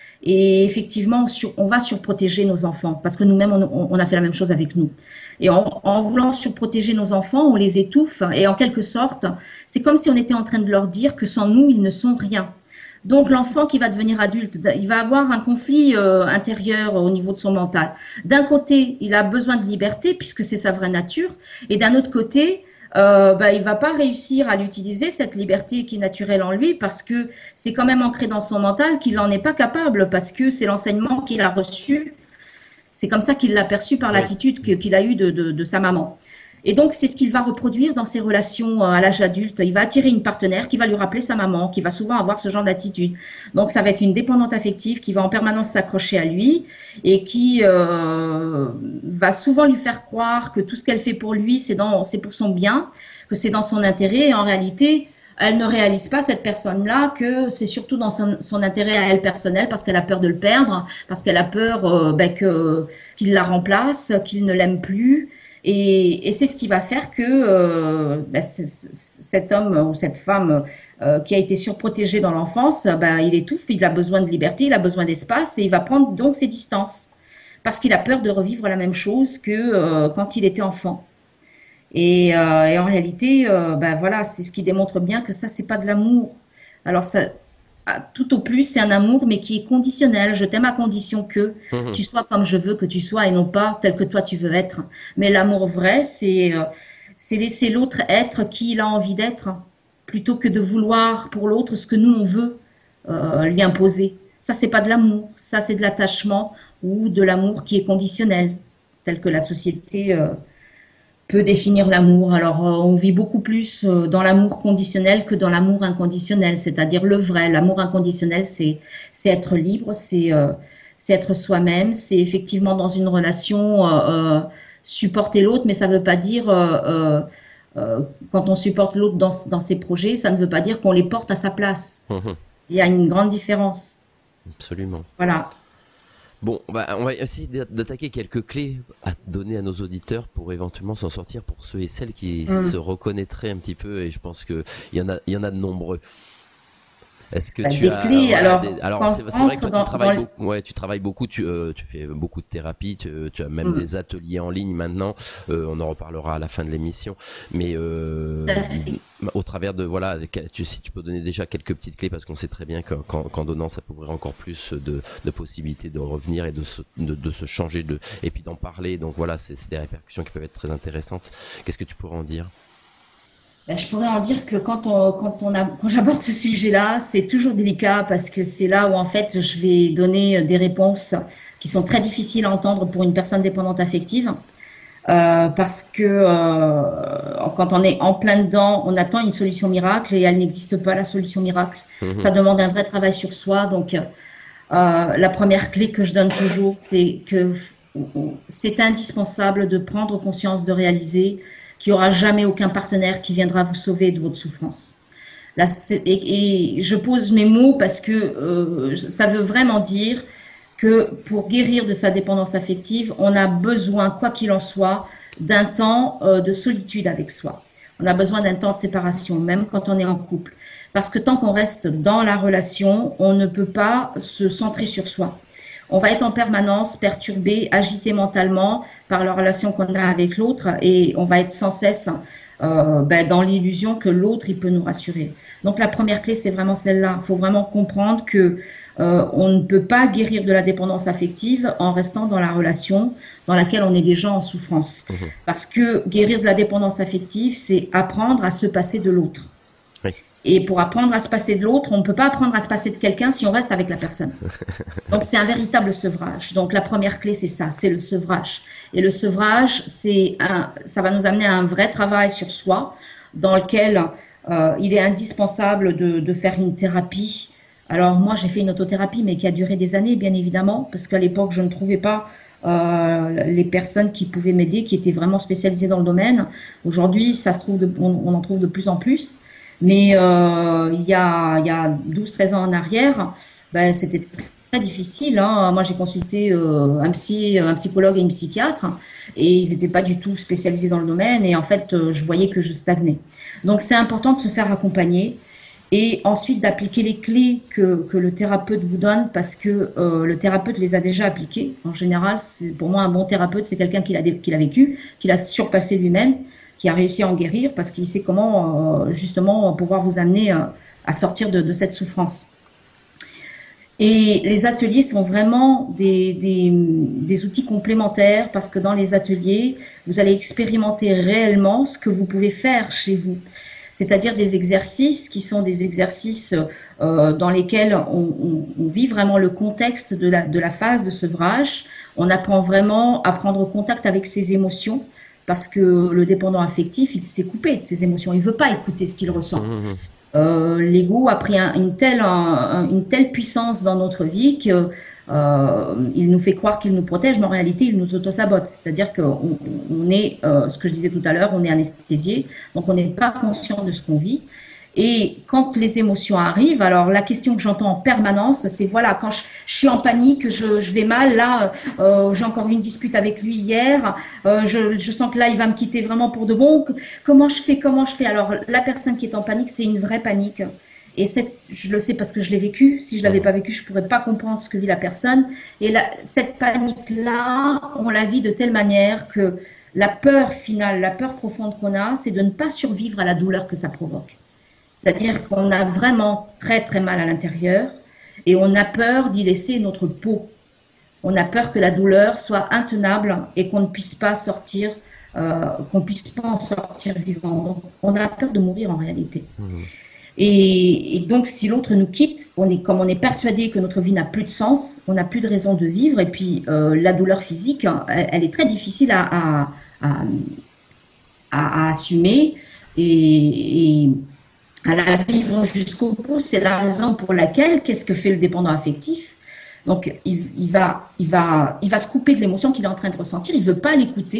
Et effectivement, sur, on va surprotéger nos enfants parce que nous-mêmes, on, on a fait la même chose avec nous. Et en, en voulant surprotéger nos enfants, on les étouffe et en quelque sorte, c'est comme si on était en train de leur dire que sans nous, ils ne sont rien. Donc, l'enfant qui va devenir adulte, il va avoir un conflit euh, intérieur au niveau de son mental. D'un côté, il a besoin de liberté puisque c'est sa vraie nature. Et d'un autre côté, Euh, bah, il va pas réussir à l'utiliser, cette liberté qui est naturelle en lui, parce que c'est quand même ancré dans son mental qu'il n'en est pas capable, parce que c'est l'enseignement qu'il a reçu. C'est comme ça qu'il l'a perçu par l'attitude qu'il a eue de, de, de sa maman. Et donc, c'est ce qu'il va reproduire dans ses relations à l'âge adulte. Il va attirer une partenaire qui va lui rappeler sa maman, qui va souvent avoir ce genre d'attitude. Donc, ça va être une dépendante affective qui va en permanence s'accrocher à lui et qui euh, va souvent lui faire croire que tout ce qu'elle fait pour lui, c'est dans, c'est pour son bien, que c'est dans son intérêt. Et en réalité, elle ne réalise pas, cette personne-là, que c'est surtout dans son, son intérêt à elle personnel, parce qu'elle a peur de le perdre, parce qu'elle a peur euh, ben, que, qu'il la remplace, qu'il ne l'aime plus. Et, et c'est ce qui va faire que euh, ben, cet homme ou cette femme euh, qui a été surprotégé dans l'enfance, ben, il étouffe, il a besoin de liberté, il a besoin d'espace et il va prendre donc ses distances parce qu'il a peur de revivre la même chose que euh, quand il était enfant. Et, euh, et en réalité, euh, ben, voilà, c'est ce qui démontre bien que ça, c'est pas de l'amour. Alors ça, tout au plus, c'est un amour, mais qui est conditionnel. Je t'aime à condition que mmh. tu sois comme je veux que tu sois et non pas tel que toi tu veux être. Mais l'amour vrai, c'est euh, c'est laisser l'autre être qui il a envie d'être, plutôt que de vouloir pour l'autre ce que nous on veut euh, lui imposer. Ça, c'est pas de l'amour. Ça, c'est de l'attachement ou de l'amour qui est conditionnel, tel que la société euh, peut définir l'amour. Alors, euh, on vit beaucoup plus euh, dans l'amour conditionnel que dans l'amour inconditionnel, c'est-à-dire le vrai. L'amour inconditionnel, c'est c'est être libre, c'est euh, c'est être soi-même, c'est effectivement dans une relation euh, supporter l'autre, mais ça ne veut pas dire, euh, euh, euh, quand on supporte l'autre dans, dans ses projets, ça ne veut pas dire qu'on les porte à sa place. Mhm. Il y a une grande différence. Absolument. Voilà. Bon, bah, on va essayer d'attaquer quelques clés à donner à nos auditeurs pour éventuellement s'en sortir pour ceux et celles qui Hum. se reconnaîtraient un petit peu, et je pense qu'il y en a, il y en a de nombreux. Est-ce que Bah, tu des as clés, voilà, alors, des- alors quand c'est on c'est vrai que rentre toi tu dans, dans travailles le- beaucoup, ouais, tu travailles beaucoup, tu, euh, tu fais beaucoup de thérapie, tu, tu as même Hum, des ateliers en ligne maintenant. Euh, on en reparlera à la fin de l'émission, mais tout euh, à fait. au travers de voilà, tu, si tu peux donner déjà quelques petites clés, parce qu'on sait très bien qu'en qu'en- qu'en donnant ça ouvrir encore plus de, de possibilités de revenir et de se, de, de se changer de, et puis d'en parler. Donc voilà, c'est c'est des répercussions qui peuvent être très intéressantes. Qu'est-ce que tu pourrais en dire? Ben, je pourrais en dire que quand on, quand on a, quand j'aborde ce sujet-là, c'est toujours délicat parce que c'est là où en fait je vais donner des réponses qui sont très difficiles à entendre pour une personne dépendante affective. Euh, parce que euh, quand on est en plein dedans, on attend une solution miracle et elle n'existe pas, la solution miracle. Mhm. Ça demande un vrai travail sur soi. Donc, euh, la première clé que je donne toujours, c'est que c'est indispensable de prendre conscience, de réaliser qu'il n'y aura jamais aucun partenaire qui viendra vous sauver de votre souffrance. Là, et, et je pose mes mots parce que euh, ça veut vraiment dire que pour guérir de sa dépendance affective, on a besoin, quoi qu'il en soit, d'un temps euh, de solitude avec soi. On a besoin d'un temps de séparation, même quand on est en couple. Parce que tant qu'on reste dans la relation, on ne peut pas se centrer sur soi. On va être en permanence perturbé, agité mentalement par la relation qu'on a avec l'autre et on va être sans cesse euh, ben, dans l'illusion que l'autre, il peut nous rassurer. Donc la première clé, c'est vraiment celle-là. Il faut vraiment comprendre que euh, on ne peut pas guérir de la dépendance affective en restant dans la relation dans laquelle on est déjà en souffrance. Mhm. Parce que guérir de la dépendance affective, c'est apprendre à se passer de l'autre. Oui. Et pour apprendre à se passer de l'autre, on ne peut pas apprendre à se passer de quelqu'un si on reste avec la personne. Donc c'est un véritable sevrage. Donc la première clé, c'est ça, c'est le sevrage. Et le sevrage, c'est un, ça va nous amener à un vrai travail sur soi, dans lequel euh, il est indispensable de, de faire une thérapie. Alors moi, j'ai fait une autothérapie, mais qui a duré des années, bien évidemment, parce qu'à l'époque, je ne trouvais pas euh, les personnes qui pouvaient m'aider, qui étaient vraiment spécialisées dans le domaine. Aujourd'hui, ça se trouve, de, on, on en trouve de plus en plus. Mais euh, il y a, il y a douze treize ans en arrière, ben, c'était très, très difficile. Hein. Moi, j'ai consulté euh, un psy, un psychologue et une psychiatre, et ils n'étaient pas du tout spécialisés dans le domaine. Et en fait, euh, je voyais que je stagnais. Donc, c'est important de se faire accompagner et ensuite d'appliquer les clés que, que le thérapeute vous donne, parce que euh, le thérapeute les a déjà appliquées. En général, c'est, pour moi, un bon thérapeute, c'est quelqu'un qui l'a, qui l'a vécu, qui l'a surpassé lui-même, qui a réussi à en guérir parce qu'il sait comment euh, justement pouvoir vous amener euh, à sortir de, de cette souffrance. Et les ateliers sont vraiment des, des, des outils complémentaires parce que dans les ateliers, vous allez expérimenter réellement ce que vous pouvez faire chez vous. C'est-à-dire des exercices qui sont des exercices euh, dans lesquels on, on, on vit vraiment le contexte de la, de la phase de sevrage. On apprend vraiment à prendre contact avec ses émotions. Parce que le dépendant affectif, il s'est coupé de ses émotions. Il ne veut pas écouter ce qu'il ressent. Mmh. Euh, l'ego a pris un, une, telle, un, une telle puissance dans notre vie qu'il euh, nous fait croire qu'il nous protège, mais en réalité, il nous auto-sabote. C'est-à-dire qu'on on est, euh, ce que je disais tout à l'heure, on est anesthésié, donc on n'est pas conscient de ce qu'on vit. Et quand les émotions arrivent, alors la question que j'entends en permanence, c'est voilà, quand je, je suis en panique, je, je vais mal, là, euh, j'ai encore eu une dispute avec lui hier, euh, je, je sens que là, il va me quitter vraiment pour de bon. Comment je fais, comment je fais? Alors, la personne qui est en panique, c'est une vraie panique. Et cette, je le sais parce que je l'ai vécu. Si je l'avais pas vécu, je pourrais pas comprendre ce que vit la personne. Et la, cette panique-là, on la vit de telle manière que la peur finale, la peur profonde qu'on a, c'est de ne pas survivre à la douleur que ça provoque. C'est-à-dire qu'on a vraiment très très mal à l'intérieur et on a peur d'y laisser notre peau. On a peur que la douleur soit intenable et qu'on ne puisse pas sortir, euh, qu'on puisse pas en sortir vivant. Donc, on a peur de mourir en réalité. Mmh. Et, et donc, si l'autre nous quitte, on est, comme on est persuadé que notre vie n'a plus de sens, on n'a plus de raison de vivre. Et puis, euh, la douleur physique, elle, elle est très difficile à, à, à, à, à assumer et, et à la vivre jusqu'au bout. C'est la raison pour laquelle, qu'est-ce que fait le dépendant affectif? Donc, il, il, va, il, va, il va se couper de l'émotion qu'il est en train de ressentir. Il ne veut pas l'écouter.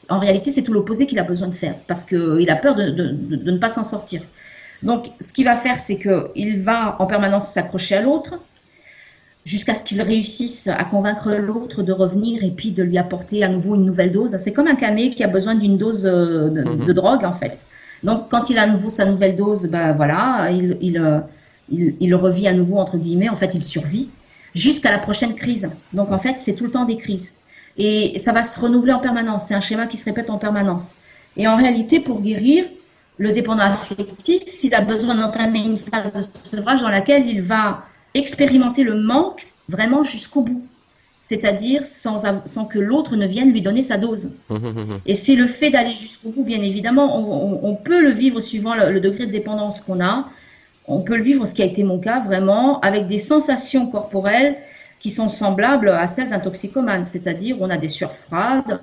En réalité, c'est tout l'opposé qu'il a besoin de faire parce qu'il a peur de, de, de, de ne pas s'en sortir. Donc, ce qu'il va faire, c'est qu'il va en permanence s'accrocher à l'autre jusqu'à ce qu'il réussisse à convaincre l'autre de revenir et puis de lui apporter à nouveau une nouvelle dose. C'est comme un camé qui a besoin d'une dose de, de, de drogue, en fait. Donc, quand il a à nouveau sa nouvelle dose, ben voilà, il, il, il, il revit à nouveau, entre guillemets, en fait, il survit jusqu'à la prochaine crise. Donc, en fait, c'est tout le temps des crises. Et ça va se renouveler en permanence. C'est un schéma qui se répète en permanence. Et en réalité, pour guérir, le dépendant affectif, il a besoin d'entamer une phase de sevrage dans laquelle il va expérimenter le manque vraiment jusqu'au bout. C'est-à-dire sans, sans que l'autre ne vienne lui donner sa dose. Et c'est le fait d'aller jusqu'au bout, bien évidemment, on, on, on peut le vivre suivant le, le degré de dépendance qu'on a. On peut le vivre, ce qui a été mon cas, vraiment, avec des sensations corporelles qui sont semblables à celles d'un toxicomane. C'est-à-dire, on a des sueurs froides,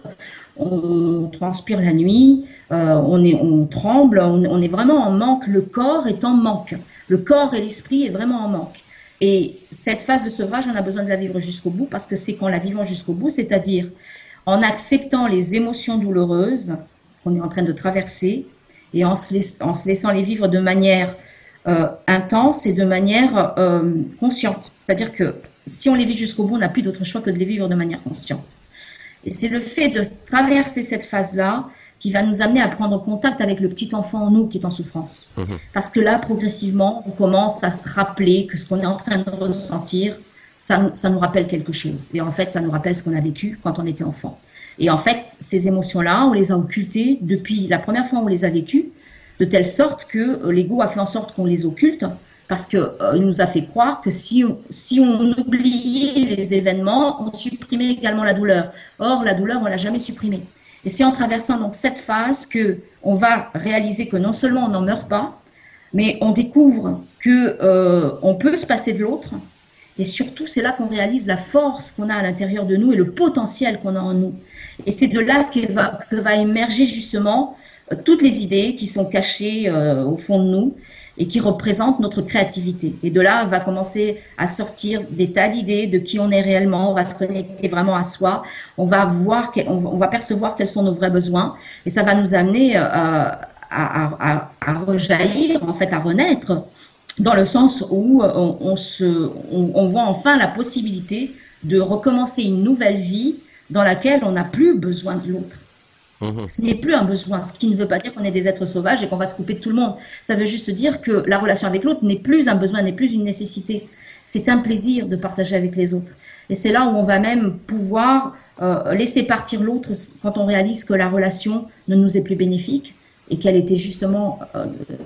on transpire la nuit, euh, on, est, on tremble, on, on est vraiment en manque. Le corps est en manque. Le corps et l'esprit est vraiment en manque. Et cette phase de sevrage, on a besoin de la vivre jusqu'au bout parce que c'est qu'en la vivant jusqu'au bout, c'est-à-dire en acceptant les émotions douloureuses qu'on est en train de traverser et en se, laisse, en se laissant les vivre de manière euh, intense et de manière euh, consciente. C'est-à-dire que si on les vit jusqu'au bout, on n'a plus d'autre choix que de les vivre de manière consciente. Et c'est le fait de traverser cette phase-là qui va nous amener à prendre contact avec le petit enfant en nous qui est en souffrance. Mmh. Parce que là, progressivement, on commence à se rappeler que ce qu'on est en train de ressentir, ça, ça nous rappelle quelque chose. Et en fait, ça nous rappelle ce qu'on a vécu quand on était enfant. Et en fait, ces émotions-là, on les a occultées depuis la première fois où on les a vécues, de telle sorte que l'ego a fait en sorte qu'on les occulte, parce qu'il euh, nous a fait croire que si, si on oubliait les événements, on supprimait également la douleur. Or, la douleur, on ne l'a jamais supprimée. Et c'est en traversant donc cette phase que on va réaliser que non seulement on n'en meurt pas, mais on découvre que euh, on peut se passer de l'autre. Et surtout, c'est là qu'on réalise la force qu'on a à l'intérieur de nous et le potentiel qu'on a en nous. Et c'est de là que va, que va émerger justement euh, toutes les idées qui sont cachées euh, au fond de nous et qui représentent notre créativité. Et de là, va commencer à sortir des tas d'idées de qui on est réellement, on va se connecter vraiment à soi, on va voir, on va percevoir quels sont nos vrais besoins, et ça va nous amener euh, à, à, à, à rejaillir, en fait, à renaître, dans le sens où on, on, se, on, on voit enfin la possibilité de recommencer une nouvelle vie dans laquelle on n'a plus besoin de l'autre. Ce n'est plus un besoin, ce qui ne veut pas dire qu'on est des êtres sauvages et qu'on va se couper de tout le monde. Ça veut juste dire que la relation avec l'autre n'est plus un besoin, n'est plus une nécessité. C'est un plaisir de partager avec les autres. Et c'est là où on va même pouvoir euh, laisser partir l'autre quand on réalise que la relation ne nous est plus bénéfique et qu'elle était justement euh,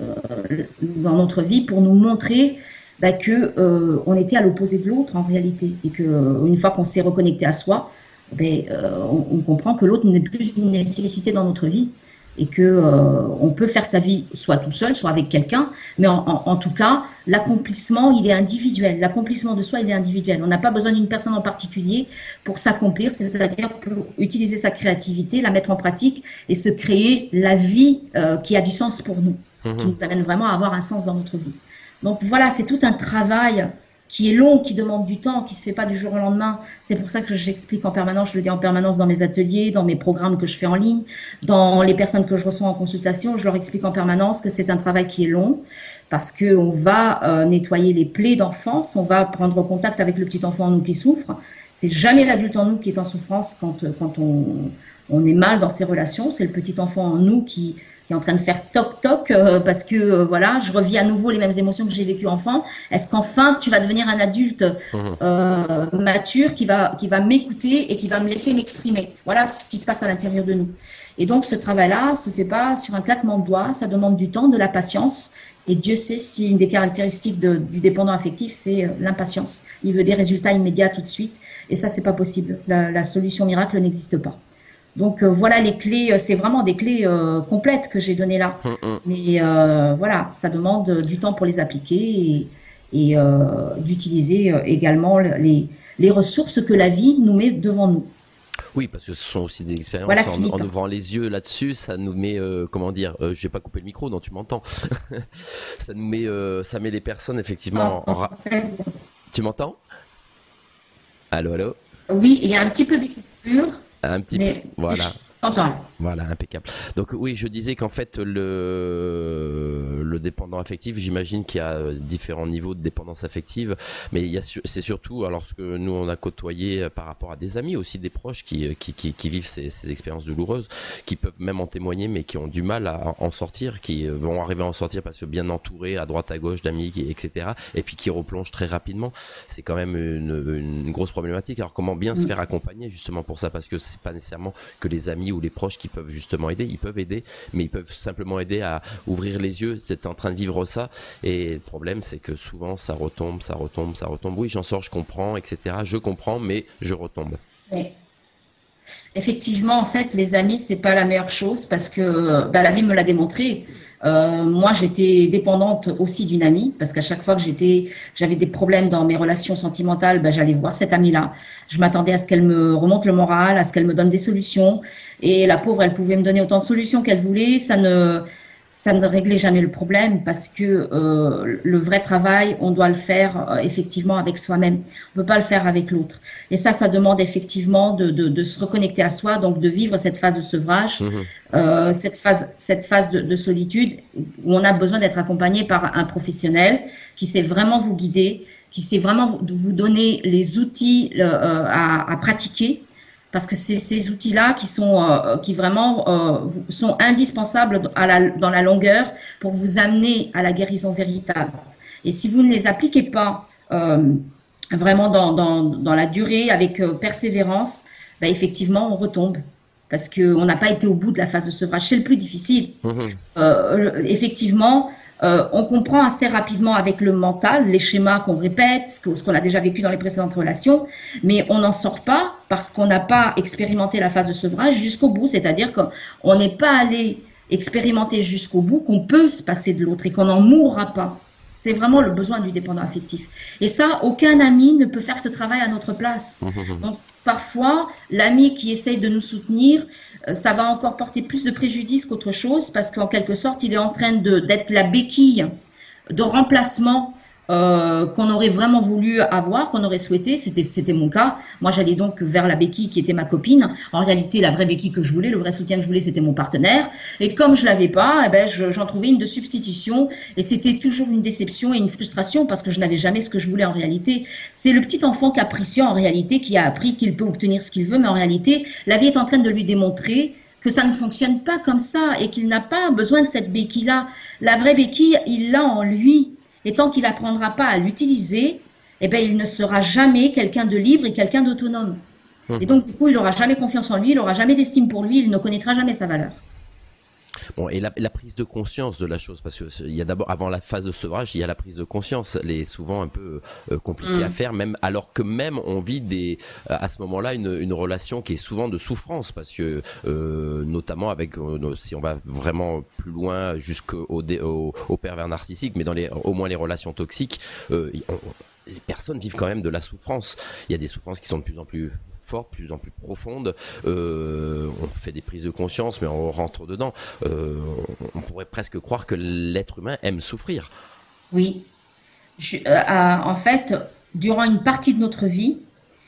dans notre vie pour nous montrer bah, que euh, on était à l'opposé de l'autre en réalité. Et qu'une fois qu'on s'est reconnecté à soi, ben, euh, on, on comprend que l'autre n'est plus une nécessité dans notre vie et que euh, on peut faire sa vie soit tout seul, soit avec quelqu'un, mais en, en, en tout cas, l'accomplissement, il est individuel. L'accomplissement de soi, il est individuel. On n'a pas besoin d'une personne en particulier pour s'accomplir, c'est-à-dire pour utiliser sa créativité, la mettre en pratique et se créer la vie euh, qui a du sens pour nous, mmh. qui nous amène vraiment à avoir un sens dans notre vie. Donc voilà, c'est tout un travail qui est long, qui demande du temps, qui se fait pas du jour au lendemain. C'est pour ça que j'explique en permanence, je le dis en permanence dans mes ateliers, dans mes programmes que je fais en ligne, dans les personnes que je reçois en consultation, je leur explique en permanence que c'est un travail qui est long, parce que on va euh, nettoyer les plaies d'enfance, on va prendre contact avec le petit enfant en nous qui souffre. C'est jamais l'adulte en nous qui est en souffrance quand, quand on, on est mal dans ses relations, c'est le petit enfant en nous qui qui est en train de faire toc toc euh, parce que euh, voilà, je revis à nouveau les mêmes émotions que j'ai vécues enfant. Est-ce qu'enfin tu vas devenir un adulte euh, mature qui va qui va m'écouter et qui va me laisser m'exprimer? Voilà ce qui se passe à l'intérieur de nous. Et donc ce travail-là se fait pas sur un claquement de doigts, ça demande du temps, de la patience. Et Dieu sait si une des caractéristiques de, du dépendant affectif, c'est l'impatience. Il veut des résultats immédiats tout de suite, et ça c'est pas possible. La, la solution miracle n'existe pas. Donc euh, voilà les clés, euh, c'est vraiment des clés euh, complètes que j'ai données là. Mm-hmm. Mais euh, voilà, ça demande du temps pour les appliquer et, et euh, d'utiliser euh, également les, les ressources que la vie nous met devant nous. Oui, parce que ce sont aussi des expériences. Voilà, en, en ouvrant les yeux là-dessus, ça nous met, euh, comment dire, euh, j'ai pas coupé le micro, non, tu m'entends. Ça nous met, euh, ça met les personnes effectivement. Oh, en ra... Tu m'entends? Allô, allô? Oui, il y a un petit peu de coupure. Un petit mais peu, voilà. J'entends. Voilà, impeccable. Donc oui, je disais qu'en fait le le dépendant affectif, j'imagine qu'il y a différents niveaux de dépendance affective, mais il y a c'est surtout alors ce que nous on a côtoyé par rapport à des amis aussi, des proches qui qui qui, qui vivent ces, ces expériences douloureuses, qui peuvent même en témoigner, mais qui ont du mal à en sortir, qui vont arriver à en sortir parce que bien entourés à droite à gauche d'amis, et cetera. Et puis qui replongent très rapidement. C'est quand même une, une grosse problématique. Alors comment bien se faire accompagner justement pour ça, parce que c'est pas nécessairement que les amis ou les proches qui peuvent justement aider, ils peuvent aider, mais ils peuvent simplement aider à ouvrir les yeux. T'es en train de vivre ça, et le problème c'est que souvent ça retombe, ça retombe, ça retombe. Oui, j'en sors, je comprends, et cetera. Je comprends, mais je retombe. Oui. Effectivement, en fait, les amis, c'est pas la meilleure chose parce que bah, la vie me l'a démontré. Euh, moi, j'étais dépendante aussi d'une amie parce qu'à chaque fois que j'étais, j'avais des problèmes dans mes relations sentimentales, bah, j'allais voir cette amie-là. Je m'attendais à ce qu'elle me remonte le moral, à ce qu'elle me donne des solutions. Et la pauvre, elle pouvait me donner autant de solutions qu'elle voulait. Ça ne, ça ne réglait jamais le problème parce que euh, le vrai travail, on doit le faire euh, effectivement avec soi-même. On ne peut pas le faire avec l'autre. Et ça, ça demande effectivement de, de, de se reconnecter à soi, donc de vivre cette phase de sevrage, mmh. euh, cette phase, cette phase de, de solitude où on a besoin d'être accompagné par un professionnel qui sait vraiment vous guider, qui sait vraiment vous, vous donner les outils euh, à, à pratiquer. Parce que c'est ces outils-là qui sont euh, qui vraiment euh, sont indispensables à la, dans la longueur pour vous amener à la guérison véritable. Et si vous ne les appliquez pas euh, vraiment dans, dans, dans la durée avec euh, persévérance, ben effectivement on retombe parce que on n'a pas été au bout de la phase de sevrage. C'est le plus difficile. Mmh. Euh, effectivement. Euh, on comprend assez rapidement avec le mental les schémas qu'on répète, ce qu'on a déjà vécu dans les précédentes relations, mais on n'en sort pas parce qu'on n'a pas expérimenté la phase de sevrage jusqu'au bout, c'est-à-dire qu'on n'est pas allé expérimenter jusqu'au bout qu'on peut se passer de l'autre et qu'on n'en mourra pas. C'est vraiment le besoin du dépendant affectif. Et ça, aucun ami ne peut faire ce travail à notre place. Donc, parfois, l'ami qui essaye de nous soutenir, ça va encore porter plus de préjudice qu'autre chose parce qu'en quelque sorte, il est en train de, d'être la béquille de remplacement euh, qu'on aurait vraiment voulu avoir, qu'on aurait souhaité. C'était, c'était mon cas. Moi, j'allais donc vers la béquille qui était ma copine. En réalité, la vraie béquille que je voulais, le vrai soutien que je voulais, c'était mon partenaire. Et comme je l'avais pas, eh ben, je, j'en trouvais une de substitution. Et c'était toujours une déception et une frustration parce que je n'avais jamais ce que je voulais en réalité. C'est le petit enfant capricieux en réalité qui a appris qu'il peut obtenir ce qu'il veut, mais en réalité, la vie est en train de lui démontrer que ça ne fonctionne pas comme ça et qu'il n'a pas besoin de cette béquille-là. La vraie béquille, il l'a en lui. Et tant qu'il n'apprendra pas à l'utiliser, eh ben, il ne sera jamais quelqu'un de libre et quelqu'un d'autonome. Mmh. Et donc, du coup, il n'aura jamais confiance en lui, il n'aura jamais d'estime pour lui, il ne connaîtra jamais sa valeur. Bon, et la, la prise de conscience de la chose, parce que il y a d'abord, avant la phase de sevrage, il y a la prise de conscience, elle est souvent un peu euh, compliquée mmh. à faire, même alors que même on vit des, à ce moment-là une, une relation qui est souvent de souffrance, parce que euh, notamment avec, euh, si on va vraiment plus loin jusqu'au au, au pervers narcissique, mais dans les, au moins les relations toxiques, euh, on, les personnes vivent quand même de la souffrance. Il y a des souffrances qui sont de plus en plus fortes, de plus en plus profondes. Euh, on fait des prises de conscience, mais on rentre dedans. Euh, on pourrait presque croire que l'être humain aime souffrir. Oui. Je, euh, en fait, durant une partie de notre vie,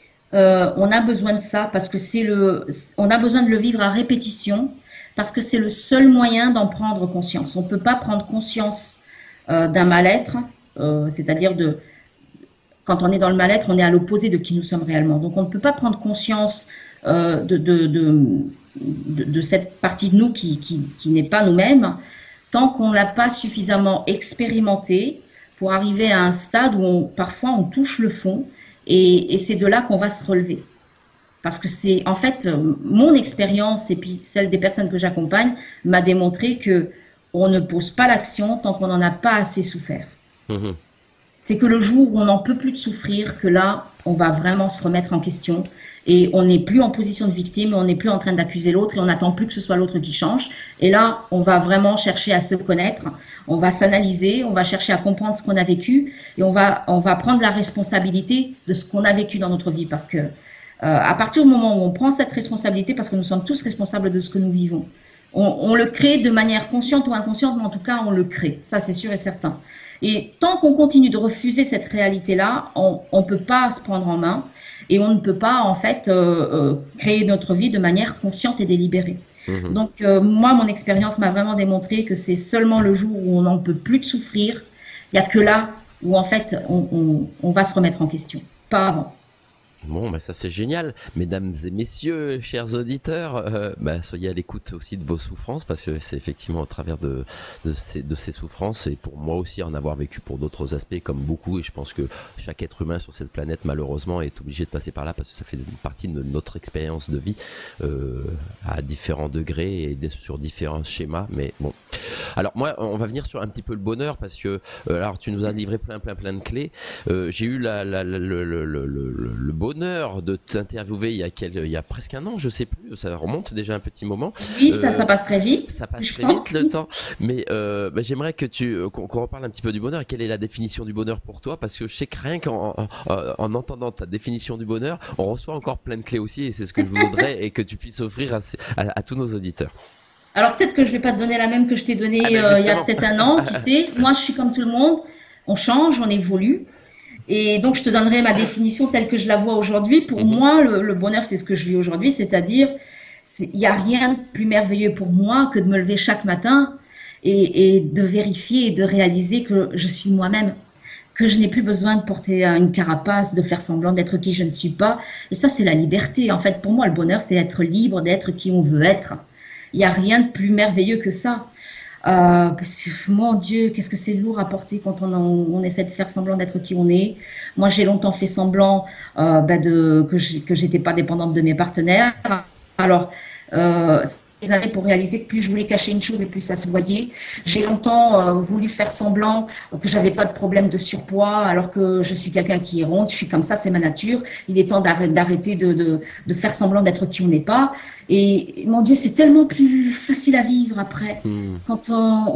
euh, on a besoin de ça parce que c'est le, on a besoin de le vivre à répétition parce que c'est le seul moyen d'en prendre conscience. On ne peut pas prendre conscience euh, d'un mal-être, euh, c'est-à-dire de quand on est dans le mal-être, on est à l'opposé de qui nous sommes réellement. Donc, on ne peut pas prendre conscience euh, de, de, de, de, de cette partie de nous qui, qui, qui n'est pas nous-mêmes tant qu'on ne l'a pas suffisamment expérimenté pour arriver à un stade où on, parfois on touche le fond et, et c'est de là qu'on va se relever. Parce que c'est, en fait, mon expérience et puis celle des personnes que j'accompagne m'a démontré que on ne pose pas l'action tant qu'on n'en a pas assez souffert. Mmh. C'est que le jour où on n'en peut plus de souffrir, que là, on va vraiment se remettre en question et on n'est plus en position de victime, on n'est plus en train d'accuser l'autre et on n'attend plus que ce soit l'autre qui change. Et là, on va vraiment chercher à se connaître, on va s'analyser, on va chercher à comprendre ce qu'on a vécu et on va, on va prendre la responsabilité de ce qu'on a vécu dans notre vie. Parce que euh, à partir du moment où on prend cette responsabilité, parce que nous sommes tous responsables de ce que nous vivons, on, on le crée de manière consciente ou inconsciente, mais en tout cas, on le crée. Ça, c'est sûr et certain. Et tant qu'on continue de refuser cette réalité-là, on ne peut pas se prendre en main et on ne peut pas en fait euh, euh, créer notre vie de manière consciente et délibérée. Mhm. Donc, euh, moi, mon expérience m'a vraiment démontré que c'est seulement le jour où on n'en peut plus de souffrir, il n'y a que là où, en fait, on, on, on va se remettre en question. Pas avant. Bon, bah ça c'est génial. Mesdames et messieurs, chers auditeurs, euh, bah, soyez à l'écoute aussi de vos souffrances, parce que c'est effectivement au travers de, de, ces, de ces souffrances, et pour moi aussi en avoir vécu pour d'autres aspects comme beaucoup, et je pense que chaque être humain sur cette planète malheureusement est obligé de passer par là, parce que ça fait partie de notre expérience de vie euh, à différents degrés et sur différents schémas. Mais bon, alors moi on va venir sur un petit peu le bonheur, parce que euh, alors tu nous as livré plein plein plein de clés. Euh, j'ai eu la, la, la, le, le, le, le, le bonheur de t'interviewer il y a quel, il y a presque un an, je sais plus, ça remonte déjà un petit moment. Oui, Euh, ça, ça passe très vite. ça passe Je très pense. vite le temps, mais euh, bah, j'aimerais que tu qu'on qu'on reparle un petit peu du bonheur. Quelle est la définition du bonheur pour toi? Parce que je sais que rien qu'en en, en, en entendant ta définition du bonheur, on reçoit encore plein de clés aussi, et c'est ce que je voudrais et que tu puisses offrir à, à, à tous nos auditeurs. Alors peut-être que je vais pas te donner la même que je t'ai donnée Ah ben euh, il y a justement. peut-être un an, qui sait. Moi, je suis comme tout le monde. On change, on évolue. Et donc, je te donnerai ma définition telle que je la vois aujourd'hui. Pour Mhm. moi, le, le bonheur, c'est ce que je vis aujourd'hui, c'est-à-dire, c'est- il n'y a rien de plus merveilleux pour moi que de me lever chaque matin et, et de vérifier et de réaliser que je suis moi-même, que je n'ai plus besoin de porter euh, une carapace, de faire semblant d'être qui je ne suis pas. Et ça, c'est la liberté. En fait, pour moi, le bonheur, c'est être libre, d'être qui on veut être. Il n'y a rien de plus merveilleux que ça. Euh, parce que, mon Dieu, qu'est-ce que c'est lourd à porter quand on, on essaie de faire semblant d'être qui on est. Moi, j'ai longtemps fait semblant euh, bah, de, que j'ai- que j'étais pas dépendante de mes partenaires. Alors, euh, des années pour réaliser que plus je voulais cacher une chose et plus ça se voyait. J'ai longtemps euh, voulu faire semblant que j'avais pas de problème de surpoids, alors que je suis quelqu'un qui est ronde, je suis comme ça, c'est ma nature. Il est temps d'arrêter d'arrêter de, de, de faire semblant d'être qui on n'est pas. Et mon Dieu, c'est tellement plus facile à vivre après, Mhm. quand on,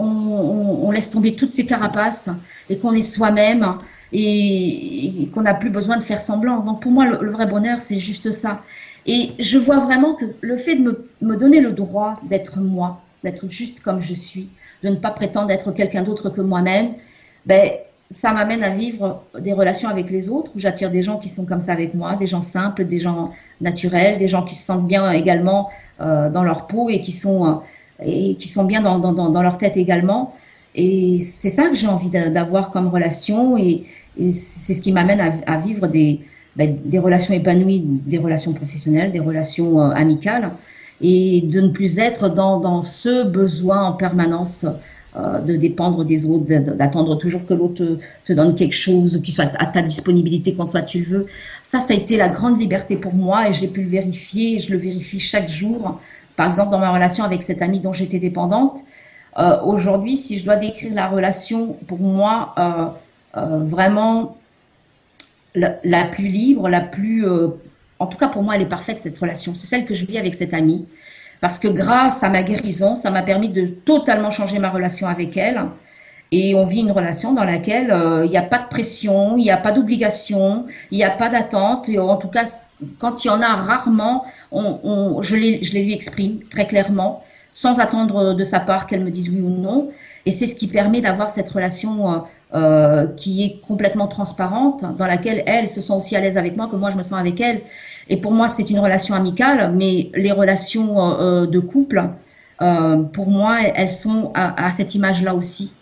on, on laisse tomber toutes ces carapaces et qu'on est soi-même et, et qu'on n'a plus besoin de faire semblant. Donc pour moi, le, le vrai bonheur, c'est juste ça. Et je vois vraiment que le fait de me, me donner le droit d'être moi, d'être juste comme je suis, de ne pas prétendre être quelqu'un d'autre que moi-même, ben, ça m'amène à vivre des relations avec les autres, où j'attire des gens qui sont comme ça avec moi, des gens simples, des gens naturels, des gens qui se sentent bien également euh, dans leur peau et qui sont, euh, et qui sont bien dans, dans, dans, dans leur tête également. Et c'est ça que j'ai envie d'a- d'avoir comme relation, et, et c'est ce qui m'amène à, à vivre des, ben, des relations épanouies, des relations professionnelles, des relations euh, amicales, et de ne plus être dans, dans ce besoin en permanence euh, de dépendre des autres, de- d'attendre toujours que l'autre te, te donne quelque chose qui soit à ta disponibilité quand toi tu le veux. Ça, ça a été la grande liberté pour moi, et j'ai pu le vérifier, et je le vérifie chaque jour. Par exemple, dans ma relation avec cette amie dont j'étais dépendante, euh, aujourd'hui, si je dois décrire la relation, pour moi, euh, euh, vraiment la, la plus libre, la plus... euh, en tout cas, pour moi, elle est parfaite, cette relation. C'est celle que je vis avec cette amie. Parce que grâce à ma guérison, ça m'a permis de totalement changer ma relation avec elle. Et on vit une relation dans laquelle euh, il n'y a pas de pression, il n'y a pas d'obligation, il n'y a pas d'attente. Et en tout cas, quand il y en a rarement, on, on, je, les, je les lui exprime très clairement, sans attendre de sa part qu'elle me dise oui ou non. Et c'est ce qui permet d'avoir cette relation euh, euh, qui est complètement transparente, dans laquelle elle se sent aussi à l'aise avec moi que moi je me sens avec elle. Et pour moi, c'est une relation amicale, mais les relations euh, de couple, euh, pour moi, elles sont à, à cette image-là aussi.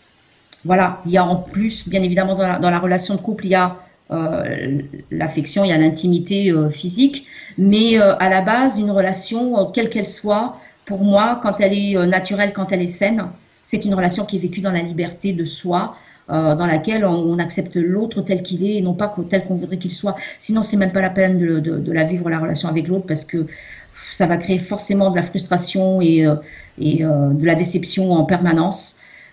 Voilà, il y a en plus, bien évidemment, dans la, dans la relation de couple, il y a euh, l'affection, il y a l'intimité euh, physique, mais euh, à la base, une relation, euh, quelle qu'elle soit, pour moi, quand elle est euh, naturelle, quand elle est saine, c'est une relation qui est vécue dans la liberté de soi, euh, dans laquelle on, on accepte l'autre tel qu'il est et non pas tel qu'on voudrait qu'il soit. Sinon, c'est même pas la peine de, de, de la vivre, la relation avec l'autre, parce que ça va créer forcément de la frustration et, euh, et euh, de la déception en permanence.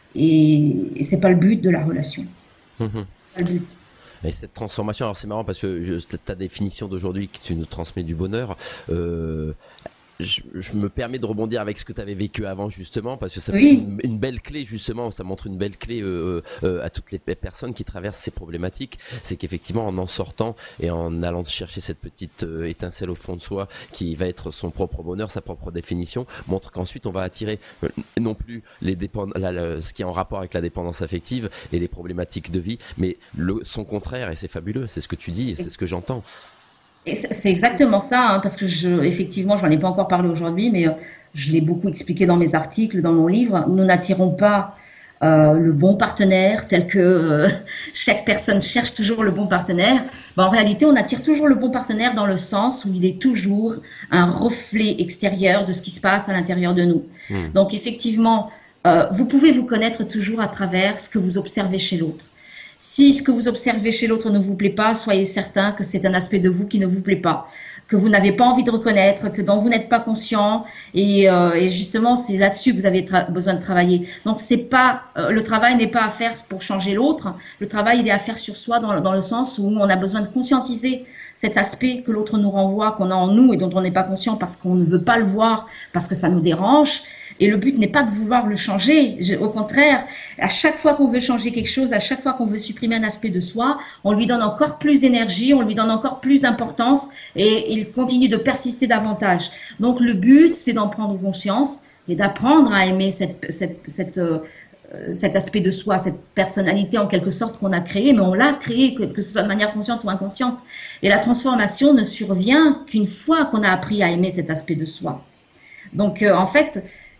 Et, et c'est pas le but de la relation. Mhm. Pas le but. Et cette transformation, alors c'est marrant parce que je, ta définition d'aujourd'hui que tu nous transmets du bonheur, euh, je, je me permets de rebondir avec ce que tu avais vécu avant justement, parce que ça peut être Oui, une, une belle clé justement, ça montre une belle clé euh, euh, à toutes les personnes qui traversent ces problématiques. C'est qu'effectivement en en sortant et en allant chercher cette petite euh, étincelle au fond de soi qui va être son propre bonheur, sa propre définition, montre qu'ensuite on va attirer euh, non plus les dépend la, la, ce qui est en rapport avec la dépendance affective et les problématiques de vie, mais le, son contraire, et c'est fabuleux, c'est ce que tu dis et c'est ce que j'entends. et c'est c'est exactement ça, hein, parce que je, effectivement, j'en ai pas encore parlé aujourd'hui, mais euh, je l'ai beaucoup expliqué dans mes articles, dans mon livre, nous n'attirons pas euh, le bon partenaire tel que euh, chaque personne cherche toujours le bon partenaire. Ben, en réalité, on attire toujours le bon partenaire dans le sens où il est toujours un reflet extérieur de ce qui se passe à l'intérieur de nous. Mmh. Donc effectivement, euh, vous pouvez vous connaître toujours à travers ce que vous observez chez l'autre. Si ce que vous observez chez l'autre ne vous plaît pas, soyez certain que c'est un aspect de vous qui ne vous plaît pas, que vous n'avez pas envie de reconnaître, que dont vous n'êtes pas conscient, et, euh, et justement c'est là-dessus que vous avez besoin de travailler. Donc c'est pas euh, le travail n'est pas à faire pour changer l'autre, le travail il est à faire sur soi dans, dans le sens où on a besoin de conscientiser cet aspect que l'autre nous renvoie, qu'on a en nous et dont on n'est pas conscient parce qu'on ne veut pas le voir, parce que ça nous dérange. Et le but n'est pas de vouloir le changer. Je, au contraire, à chaque fois qu'on veut changer quelque chose, à chaque fois qu'on veut supprimer un aspect de soi, on lui donne encore plus d'énergie, on lui donne encore plus d'importance et il continue de persister davantage. Donc le but, c'est d'en prendre conscience et d'apprendre à aimer cette, cette, cette, euh, cet aspect de soi, cette personnalité en quelque sorte qu'on a créée, mais on l'a créée, que, que ce soit de manière consciente ou inconsciente. Et la transformation ne survient qu'une fois qu'on a appris à aimer cet aspect de soi. Donc euh, en fait,